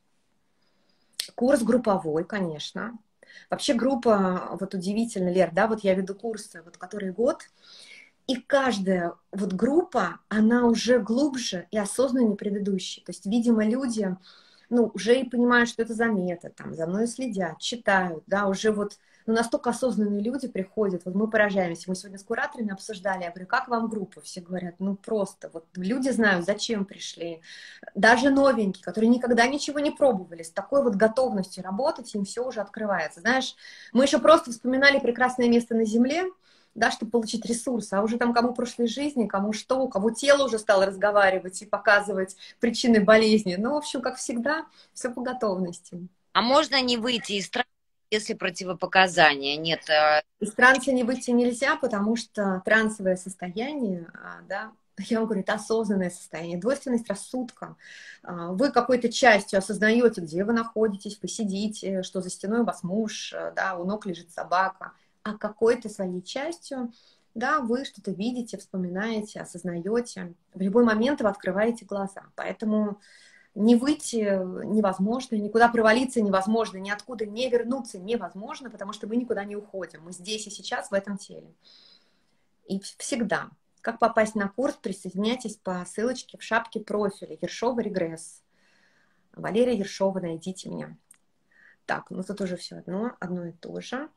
Курс групповой, конечно. Вообще группа, вот удивительно, Лер, да, вот я веду курсы, вот который год, и каждая вот группа, она уже глубже и осознаннее предыдущей. То есть, видимо, люди, ну, уже и понимают, что это за метод, там, за мной следят, читают, да, уже вот, ну, настолько осознанные люди приходят, вот мы поражаемся. Мы сегодня с кураторами обсуждали, я говорю, как вам группа? Все говорят, ну, просто, вот люди знают, зачем пришли. Даже новенькие, которые никогда ничего не пробовали, с такой вот готовностью работать, им все уже открывается. Знаешь, мы еще просто вспоминали прекрасное место на Земле, да, чтобы получить ресурсы, а уже там кому прошлой жизни, кому что, у кого тело уже стало разговаривать и показывать причины болезни. Ну, в общем, как всегда, все по готовности. А можно не выйти из страны, если противопоказания нет? Из транса не выйти нельзя, потому что трансовое состояние, да, я вам говорю, это осознанное состояние, двойственность рассудка. Вы какой-то частью осознаете, где вы находитесь, вы сидите, что за стеной у вас муж, да, у ног лежит собака, а какой-то своей частью, да, вы что-то видите, вспоминаете, осознаете. В любой момент вы открываете глаза. Поэтому не выйти невозможно, никуда провалиться невозможно, ниоткуда не вернуться невозможно, потому что мы никуда не уходим. Мы здесь и сейчас в этом теле. И всегда. Как попасть на курс, присоединяйтесь по ссылочке в шапке профиля Ершова Регресс. Валерия Ершова, найдите меня. Так, ну тут уже все одно и то же.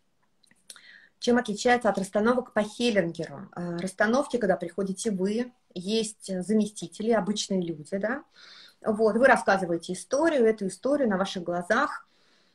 Чем отличается от расстановок по Хеллингеру? Расстановки, когда приходите вы, есть заместители, обычные люди, да, вот, вы рассказываете историю, эту историю на ваших глазах,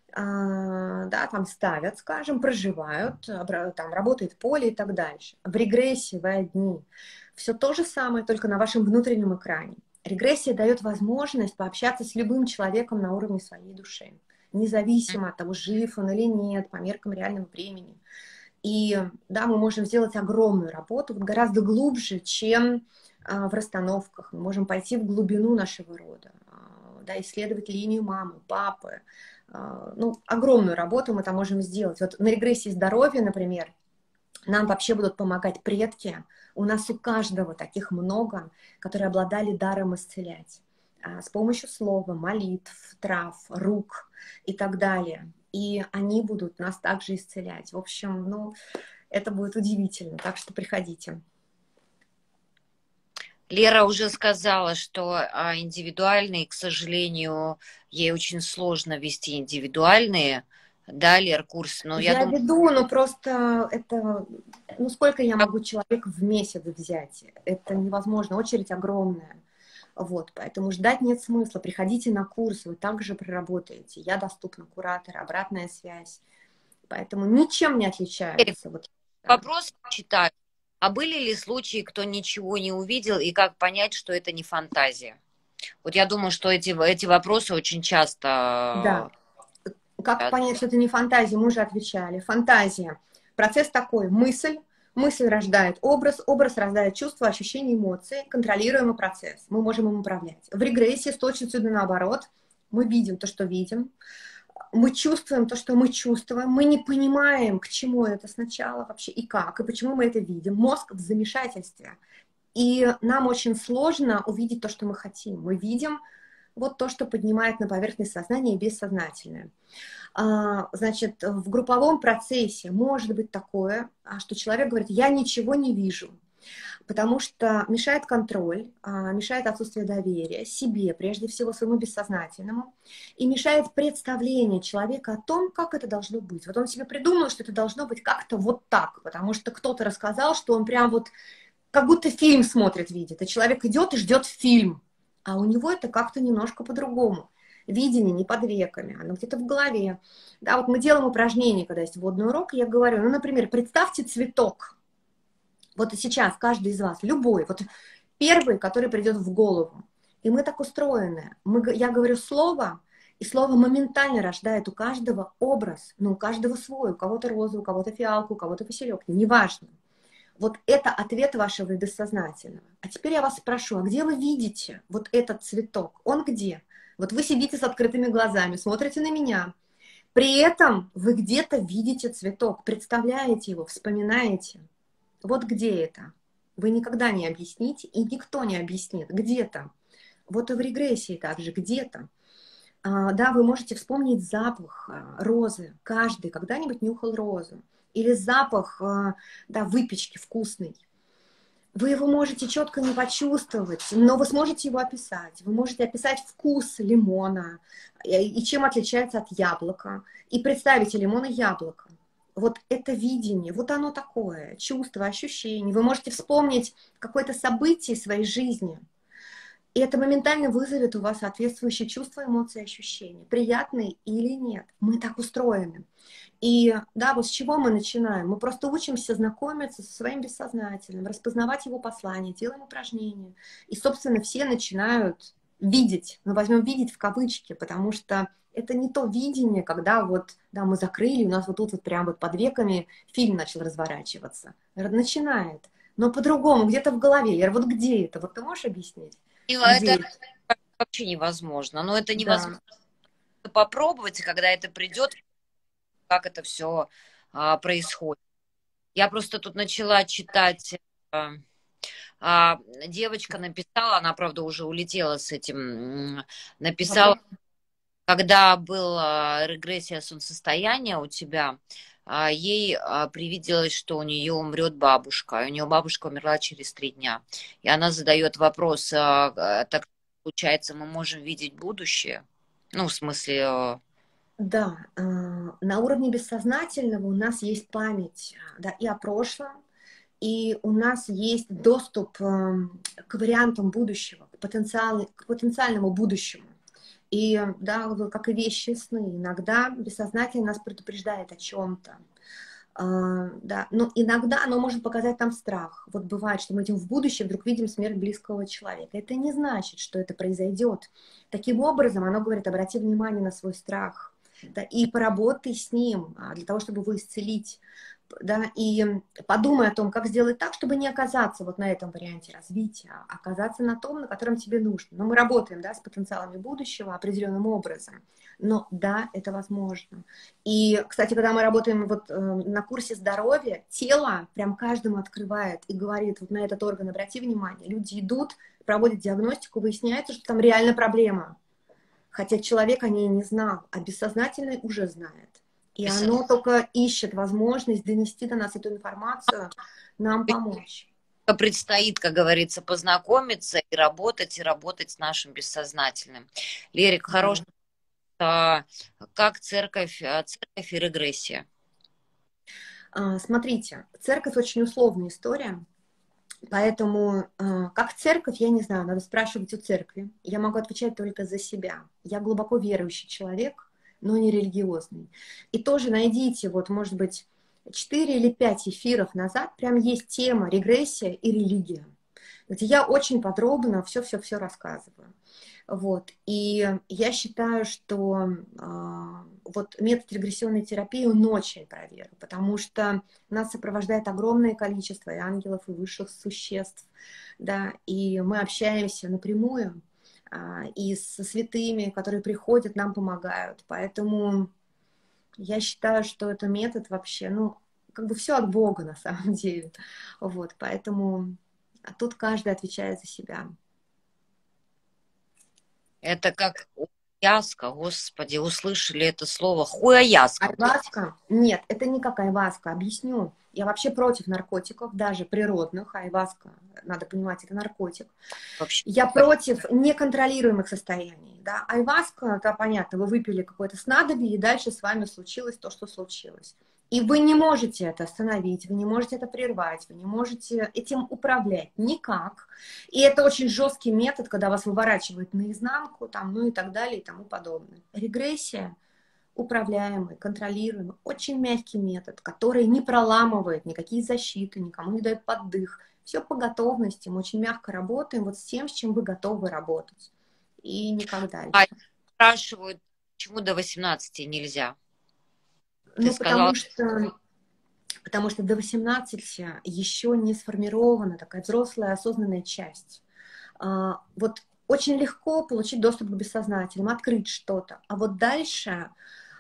да, там ставят, скажем, проживают, там работает поле и так дальше. В регрессии вы одни. Все то же самое, только на вашем внутреннем экране. Регрессия дает возможность пообщаться с любым человеком на уровне своей души. независимо от того, жив он или нет, по меркам реального времени. И да, мы можем сделать огромную работу, вот гораздо глубже, чем в расстановках. Мы можем пойти в глубину нашего рода, да, исследовать линию мамы, папы. Ну, огромную работу мы там можем сделать. Вот на регрессии здоровья, например, нам вообще будут помогать предки. У нас у каждого таких много, которые обладали даром исцелять. С помощью слова, молитв, трав, рук и так далее. И они будут нас также исцелять. В общем, ну, это будет удивительно. Так что приходите. Лера уже сказала, что индивидуальные, к сожалению, ей очень сложно вести индивидуальные, да, Лер, курсы. Но я Я думаю, веду, но просто это... Ну, сколько я могу человек в месяц взять? Это невозможно. Очередь огромная. Вот, поэтому ждать нет смысла. Приходите на курс, вы также проработаете. Я доступна, куратор, обратная связь. Поэтому ничем не отличается. Вот, да. вопрос читаю. А были ли случаи, кто ничего не увидел, и как понять, что это не фантазия? Вот я думаю, что эти вопросы очень Да. часто... Как понять, что это не фантазия? Мы уже отвечали. Фантазия. Процесс такой. Мысль рождает образ, образ рождает чувства, ощущения, эмоции, контролируемый процесс. Мы можем им управлять. В регрессии с точностью да наоборот. Мы видим то, что видим. Мы чувствуем то, что мы чувствуем. Мы не понимаем, к чему это сначала вообще и как, и почему мы это видим. Мозг в замешательстве. И нам очень сложно увидеть то, что мы хотим. Мы видим вот то, что поднимает на поверхность сознания и бессознательное. Значит, в групповом процессе может быть такое, что человек говорит, я ничего не вижу, потому что мешает контроль, мешает отсутствие доверия себе, прежде всего своему бессознательному, и мешает представление человека о том, как это должно быть. Вот он себе придумал, что это должно быть как-то вот так, потому что кто-то рассказал, что он прям вот как будто фильм смотрит, видит, и человек идет и ждет фильм, а у него это как-то немножко по-другому. Видение не под веками, оно где-то в голове. Да, вот мы делаем упражнения, когда есть вводный урок, и я говорю, ну, например, представьте цветок. Вот и сейчас каждый из вас, любой, вот первый, который придет в голову. И мы так устроены. Я говорю слово, и слово моментально рождает у каждого образ, но у каждого свой, у кого-то розу, у кого-то фиалку, у кого-то василек, неважно. Вот это ответ вашего бессознательного. А теперь я вас спрошу, а где вы видите вот этот цветок? Он где? Вот вы сидите с открытыми глазами, смотрите на меня. При этом вы где-то видите цветок, представляете его, вспоминаете. Вот где это? Вы никогда не объясните, и никто не объяснит. Где-то. Вот и в регрессии также, где-то. Да, вы можете вспомнить запах розы. Каждый когда-нибудь нюхал розу. Или запах, да, выпечки вкусной. Вы его можете четко не почувствовать, но вы сможете его описать. Вы можете описать вкус лимона и чем отличается от яблока. И представить лимон и яблоко. Вот это видение, вот оно такое, чувство, ощущение. Вы можете вспомнить какое-то событие своей жизни, и это моментально вызовет у вас соответствующие чувства, эмоции, ощущения. Приятные или нет. Мы так устроены. И да, вот с чего мы начинаем? Мы просто учимся знакомиться со своим бессознательным, распознавать его послания, делаем упражнения. И, собственно, все начинают видеть. Мы возьмем видеть в кавычки, потому что это не то видение, когда вот, да, мы закрыли, у нас вот тут вот прям вот под веками фильм начал разворачиваться. Начинает. Но по-другому, где-то в голове. Я говорю, вот где это? Вот ты можешь объяснить? Где Это это? вообще невозможно. Но это Да. невозможно попробовать, когда это придет, как это все происходит. Я просто тут начала читать. Девочка написала, она, правда, уже улетела с этим, написала, когда была регрессия солнцестояния у тебя, ей привиделось, что у нее умрет бабушка. И у нее бабушка умерла через 3 дня. И она задает вопрос, так получается, мы можем видеть будущее? Ну, в смысле, Да, на уровне бессознательного у нас есть память, да, и о прошлом, и у нас есть доступ к вариантам будущего, к потенциальному будущему. И да, как и вещи сны, иногда бессознательно нас предупреждает о чем-то. Да, но иногда оно может показать нам страх. Вот бывает, что мы идем в будущее, вдруг видим смерть близкого человека. Это не значит, что это произойдет. Таким образом, оно говорит, обрати внимание на свой страх. да, и поработай с ним для того, чтобы его исцелить, да, и подумай о том, как сделать так, чтобы не оказаться вот на этом варианте развития, а оказаться на том, на котором тебе нужно. Но мы работаем, да, с потенциалами будущего определенным образом, но да, это возможно. И, кстати, когда мы работаем вот на курсе здоровья, тело прям каждому открывает и говорит, вот на этот орган обрати внимание, люди идут, проводят диагностику, выясняется, что там реально проблема. Хотя человек о ней не знал, а бессознательный уже знает. И оно только ищет возможность донести до нас эту информацию, нам помочь. Предстоит, как говорится, познакомиться и работать с нашим бессознательным. Лерик, хороший. Как церковь и регрессия? Смотрите, церковь очень условная история. Поэтому, как церковь, я не знаю, надо спрашивать у церкви. Я могу отвечать только за себя. Я глубоко верующий человек, но не религиозный. И тоже найдите, вот, может быть, 4 или 5 эфиров назад прям есть тема регрессия и религия, где я очень подробно все-все-все рассказываю. Вот. И я считаю, что вот метод регрессионной терапии, он очень проверен, потому что нас сопровождает огромное количество и ангелов, и высших существ, да, и мы общаемся напрямую, и со святыми, которые приходят, нам помогают. Поэтому я считаю, что это метод вообще, ну, как бы все от Бога на самом деле. Вот, поэтому тут каждый отвечает за себя. Это как яска, господи, услышали это слово хуяяска. Айваска? Нет, это не как айваска, объясню. Я вообще против наркотиков, даже природных. Айваска, надо понимать, это наркотик. Вообще. Я против неконтролируемых состояний. Да? Айваска, это понятно, вы выпили какое-то снадобье, и дальше с вами случилось то, что случилось. И вы не можете это остановить, вы не можете это прервать, вы не можете этим управлять никак. И это очень жесткий метод, когда вас выворачивают наизнанку, там, ну и так далее, и тому подобное. Регрессия управляемый, контролируемый, очень мягкий метод, который не проламывает никакие защиты, никому не дает поддых. Все по готовности, мы очень мягко работаем вот с тем, с чем вы готовы работать. И никак дальше. Спрашивают, почему до 18 нельзя? Ну, потому что до 18 еще не сформирована такая взрослая осознанная часть. Вот очень легко получить доступ к бессознательному, открыть что-то. А вот дальше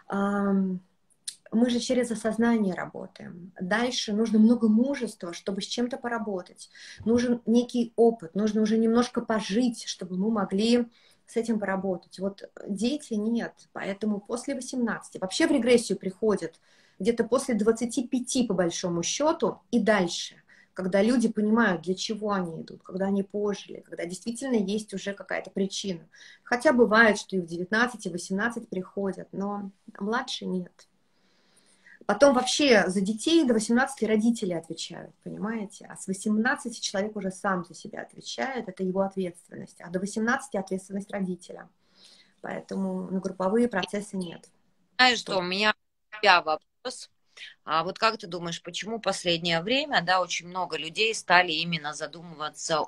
мы же через осознание работаем. Дальше нужно много мужества, чтобы с чем-то поработать. Нужен некий опыт, нужно уже немножко пожить, чтобы мы могли с этим поработать. Вот дети нет, поэтому после 18 вообще в регрессию приходят где-то после 25 по большому счету и дальше, когда люди понимают, для чего они идут, когда они пожили, когда действительно есть уже какая-то причина. Хотя бывает, что и в 19, и в 18 приходят, но младше нет. Потом вообще за детей до 18 родители отвечают, понимаете? А с 18 человек уже сам за себя отвечает, это его ответственность. А до 18 ответственность родителя. Поэтому на групповые процессы нет. Знаешь, что у меня вопрос. А вот как ты думаешь, почему в последнее время, да, очень много людей стали именно задумываться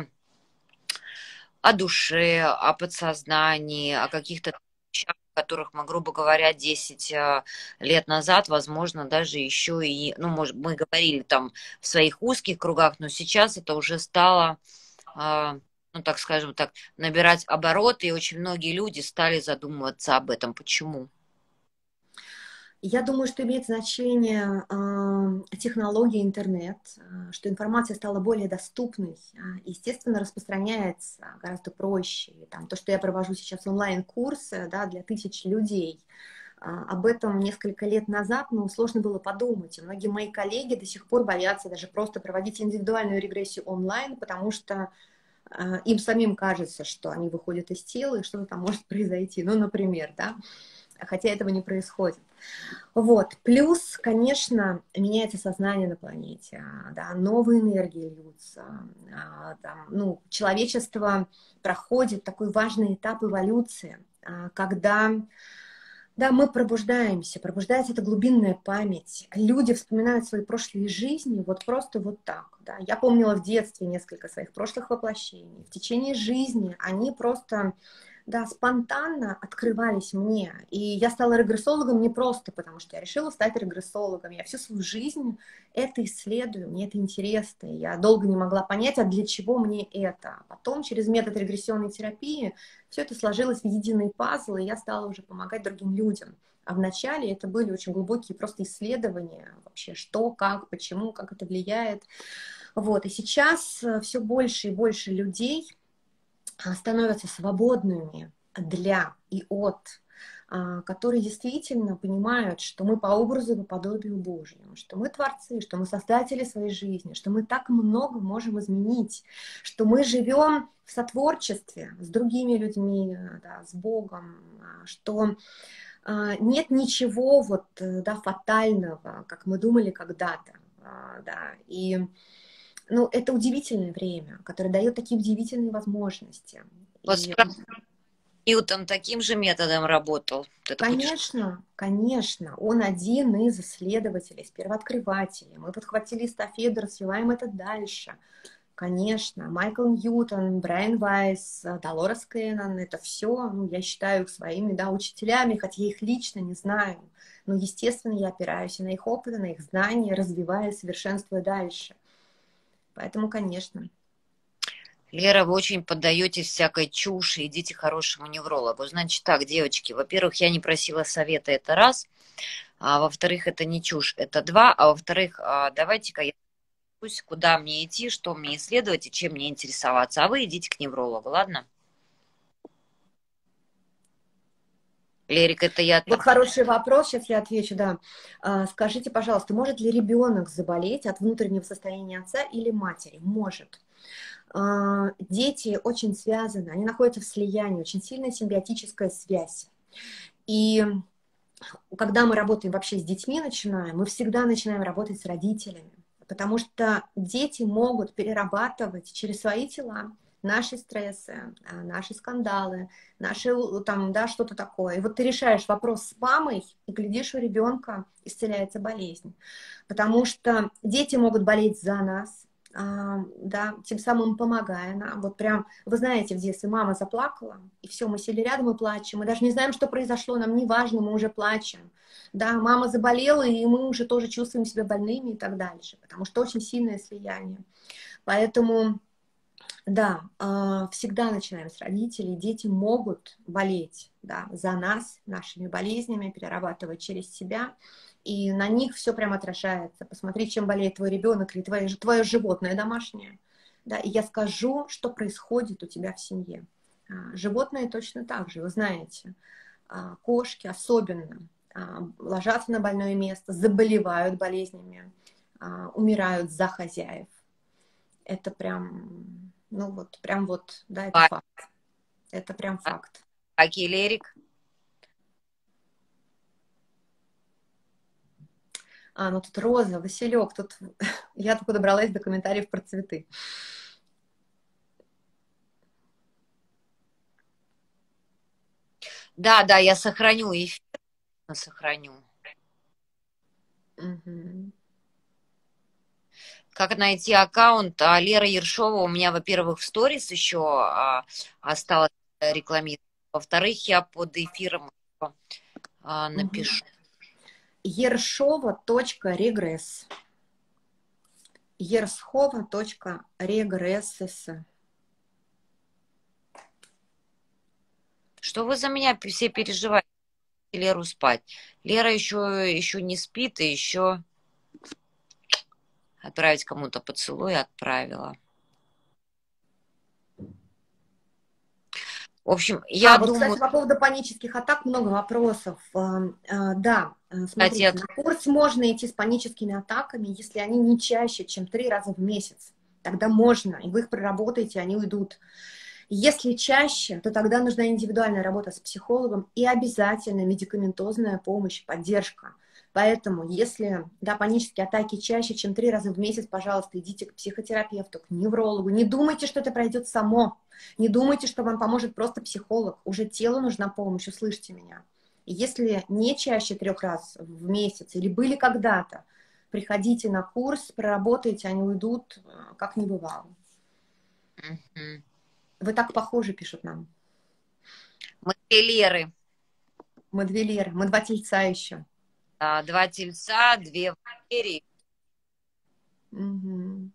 о душе, о подсознании, о каких-то вещах, которых мы, грубо говоря, 10 лет назад, возможно, даже еще и, ну, может, мы говорили там в своих узких кругах, но сейчас это уже стало, ну, так скажем так, набирать обороты, и очень многие люди стали задумываться об этом. Почему? Я думаю, что имеет значение технология интернет, что информация стала более доступной, естественно, распространяется гораздо проще. Там, то, что я провожу сейчас онлайн-курсы, да, для тысяч людей, об этом несколько лет назад, ну, сложно было подумать. И многие мои коллеги до сих пор боятся даже просто проводить индивидуальную регрессию онлайн, потому что им самим кажется, что они выходят из тела, и что-то там может произойти. Ну, например, да, хотя этого не происходит. Вот. Плюс, конечно, меняется сознание на планете, да, новые энергии льются, там, ну, человечество проходит такой важный этап эволюции, когда, да, мы пробуждаемся, пробуждается эта глубинная память, люди вспоминают свои прошлые жизни вот просто вот так, да. Я помнила в детстве несколько своих прошлых воплощений, в течение жизни они просто да, спонтанно открывались мне. И я стала регрессологом не просто потому, что я решила стать регрессологом. Я всю свою жизнь это исследую, мне это интересно. И я долго не могла понять, а для чего мне это. Потом через метод регрессионной терапии все это сложилось в единый пазл, и я стала уже помогать другим людям. А вначале это были очень глубокие просто исследования вообще, что, как, почему, как это влияет. Вот. И сейчас все больше и больше людей становятся свободными для и от, которые действительно понимают, что мы по образу и по подобию Божьему, что мы творцы, что мы создатели своей жизни, что мы так много можем изменить, что мы живем в сотворчестве с другими людьми, да, с Богом, что нет ничего вот, да, фатального, как мы думали когда-то, да, и ну, это удивительное время, которое дает такие удивительные возможности. Вот с И, Ньютон таким же методом работал. Это конечно, конечно, он один из исследователей, из первооткрывателей. Мы подхватили эстафету, развиваем это дальше. Конечно, Майкл Ньютон, Брайан Вайс, Долорес Кеннон, это все, ну, я считаю их своими, да, учителями, хотя я их лично не знаю. Но, естественно, я опираюсь и на их опыт, и на их знания, развивая, совершенствуя дальше. Поэтому, конечно. Лера, вы очень поддаетесь всякой чуши, идите к хорошему неврологу. Значит так, девочки, во-первых, я не просила совета, это раз, а во-вторых, это не чушь, это два, а во-вторых, давайте-ка я разберусь, куда мне идти, что мне исследовать и чем мне интересоваться, а вы идите к неврологу, ладно? Лерик, это я... Вот хороший вопрос, сейчас я отвечу, да. Скажите, пожалуйста, может ли ребенок заболеть от внутреннего состояния отца или матери? Может. Дети очень связаны, они находятся в слиянии, очень сильная симбиотическая связь. И когда мы работаем вообще с детьми, начинаем, мы всегда начинаем работать с родителями, потому что дети могут перерабатывать через свои тела наши стрессы, наши скандалы, наши там, да, что-то такое. И вот ты решаешь вопрос с мамой, и глядишь, у ребенка исцеляется болезнь. Потому что дети могут болеть за нас, да, тем самым помогая нам. Вот прям, вы знаете, в детстве мама заплакала, и все, мы сели рядом и плачем. Мы даже не знаем, что произошло, нам не важно, мы уже плачем. Да, мама заболела, и мы уже тоже чувствуем себя больными и так дальше, потому что очень сильное слияние. Поэтому, да, всегда начинаем с родителей. Дети могут болеть, да, за нас, нашими болезнями, перерабатывать через себя. И на них все прям отражается. Посмотри, чем болеет твой ребенок или твое животное домашнее. Да, и я скажу, что происходит у тебя в семье. Животные точно так же, вы знаете. Кошки особенно ложатся на больное место, заболевают болезнями, умирают за хозяев. Это прям, ну вот, прям вот, да, это факт. Это прям факт. Окей, Лерик. Ну тут Роза, Василек, тут я только добралась до комментариев про цветы. Да, да, я сохраню эфир, сохраню. Угу. Как найти аккаунт Лера Ершова? У меня, во-первых, в сторис еще осталось рекламировать. Во-вторых, я под эфиром напишу. Ершова.регресс. Ерсхова.регресс. Что вы за меня все переживаете, Леру спать? Лера еще не спит и еще отправить кому-то поцелуй отправила. В общем, я Вот, думаю... кстати, по поводу панических атак много вопросов. Да, смотрите, Кстати, на курс можно идти с паническими атаками, если они не чаще, чем 3 раза в месяц. Тогда можно, и вы их проработаете, они уйдут. Если чаще, то тогда нужна индивидуальная работа с психологом и обязательно медикаментозная помощь, поддержка. Поэтому, если, да, панические атаки чаще, чем 3 раза в месяц, пожалуйста, идите к психотерапевту, к неврологу. Не думайте, что это пройдет само. Не думайте, что вам поможет просто психолог. Уже телу нужна помощь, услышьте меня. И если не чаще 3 раз в месяц или были когда-то, приходите на курс, проработайте, они уйдут, как не бывало. угу. Вы так похожи, пишут нам. Мы две Леры. Мы две Леры, мы два тельца еще. Два тельца, две Валерии. Угу.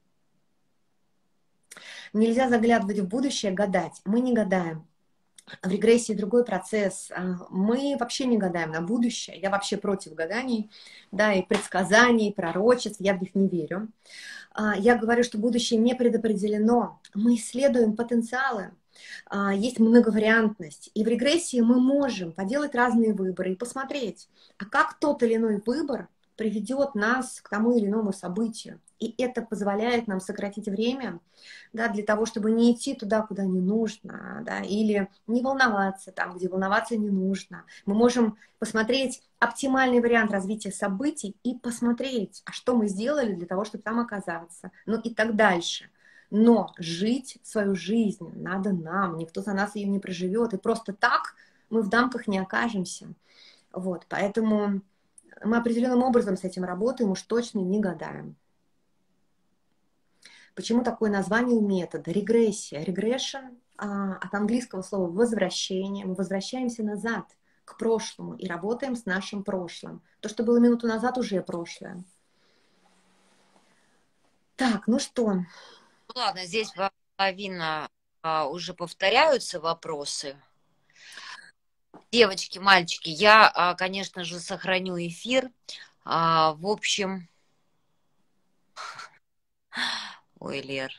Нельзя заглядывать в будущее, гадать. Мы не гадаем. В регрессии другой процесс. Мы вообще не гадаем на будущее. Я вообще против гаданий, да, и предсказаний, и пророчеств. Я в них не верю. Я говорю, что будущее не предопределено. Мы исследуем потенциалы. Есть многовариантность. И в регрессии мы можем поделать разные выборы и посмотреть, а как тот или иной выбор приведет нас к тому или иному событию. И это позволяет нам сократить время, да, для того, чтобы не идти туда, куда не нужно, да, или не волноваться там, где волноваться не нужно. Мы можем посмотреть оптимальный вариант развития событий и посмотреть, а что мы сделали для того, чтобы там оказаться, ну и так дальше. Но жить свою жизнь надо нам, никто за нас ее не проживет, и просто так мы в дамках не окажемся. Вот, поэтому мы определенным образом с этим работаем, уж точно не гадаем. Почему такое название у метода? Регрессия. Regression от английского слова возвращение. Мы возвращаемся назад, к прошлому, и работаем с нашим прошлым. То, что было минуту назад, уже прошлое. Так, ну что? Ну, ладно, здесь половина уже повторяются вопросы. Девочки, мальчики, я, конечно же, сохраню эфир. В общем... Ой, Лер,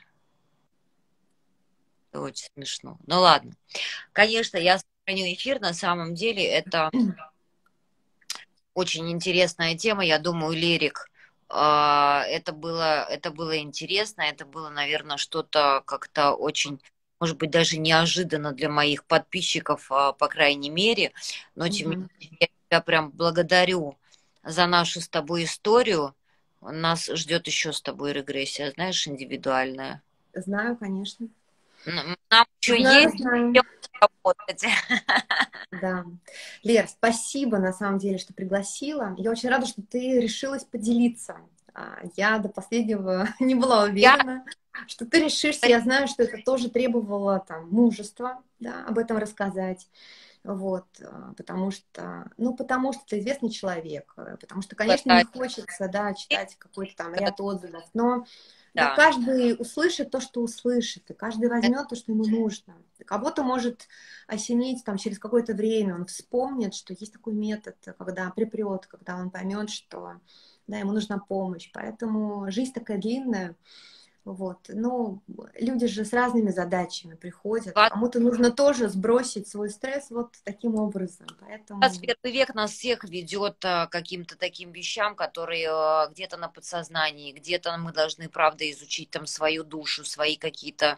это очень смешно. Ну ладно. Конечно, я сохраню эфир. На самом деле это очень интересная тема. Я думаю, Лерик, это было интересно. Это было, наверное, что-то как-то очень, может быть, даже неожиданно для моих подписчиков, по крайней мере. Но тем не менее, я тебя прям благодарю за нашу с тобой историю. Нас ждет еще с тобой регрессия, знаешь, индивидуальная. Знаю, конечно. Нам еще Знаю, есть знаю. чем работать. Да. Лер, спасибо на самом деле, что пригласила. Я очень рада, что ты решилась поделиться. Я до последнего не была Я уверена, что ты решишься. Я знаю, что это тоже требовало там мужества, да, об этом рассказать. Вот, потому что ты известный человек, потому что, конечно, не хочется, да, читать какой-то там ряд отзывов, но да, да. каждый услышит то, что услышит, и каждый возьмет то, что ему нужно. И кого-то может осенить там через какое-то время, он вспомнит, что есть такой метод, когда припрет, когда он поймет, что да, ему нужна помощь. Поэтому жизнь такая длинная. Вот. Ну, люди же с разными задачами приходят. Кому-то нужно тоже сбросить свой стресс вот таким образом. Поэтому... 21 век нас всех ведет к каким-то таким вещам, которые где-то на подсознании, где-то мы должны, правда, изучить там свою душу, свои какие-то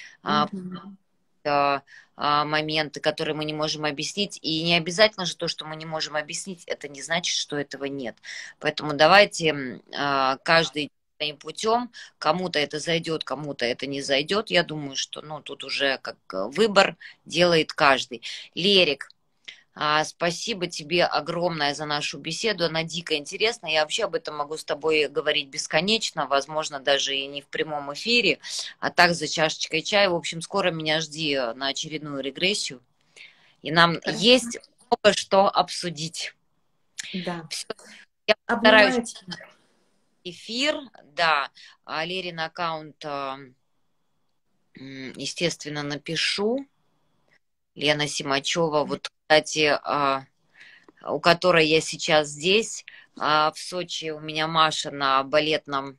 моменты, которые мы не можем объяснить. И не обязательно же то, что мы не можем объяснить, это не значит, что этого нет. Поэтому давайте каждый своим путем, кому-то это зайдет, кому-то это не зайдет. Я думаю, что ну, тут уже как выбор делает каждый. Лерик, спасибо тебе огромное за нашу беседу. Она дико интересная. Я вообще об этом могу с тобой говорить бесконечно, возможно, даже и не в прямом эфире, а так за чашечкой чая. В общем, скоро меня жди на очередную регрессию. И нам есть много что обсудить. Да. Все, я Обнимаю постараюсь. тебя. Эфир, да. Лерин аккаунт, естественно, напишу. Лена Симачева, вот, кстати, у которой я сейчас здесь, в Сочи. У меня Маша на балетном,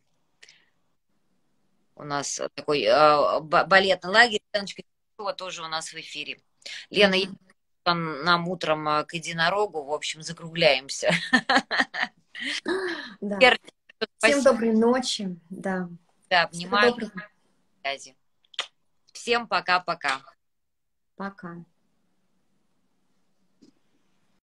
у нас такой балетный лагерь. Леночка Симачева тоже у нас в эфире. Лена, нам утром к единорогу, в общем, закругляемся. Да. Всем доброй ночи. Да. Да, обнимаю. Всем пока-пока. Пока.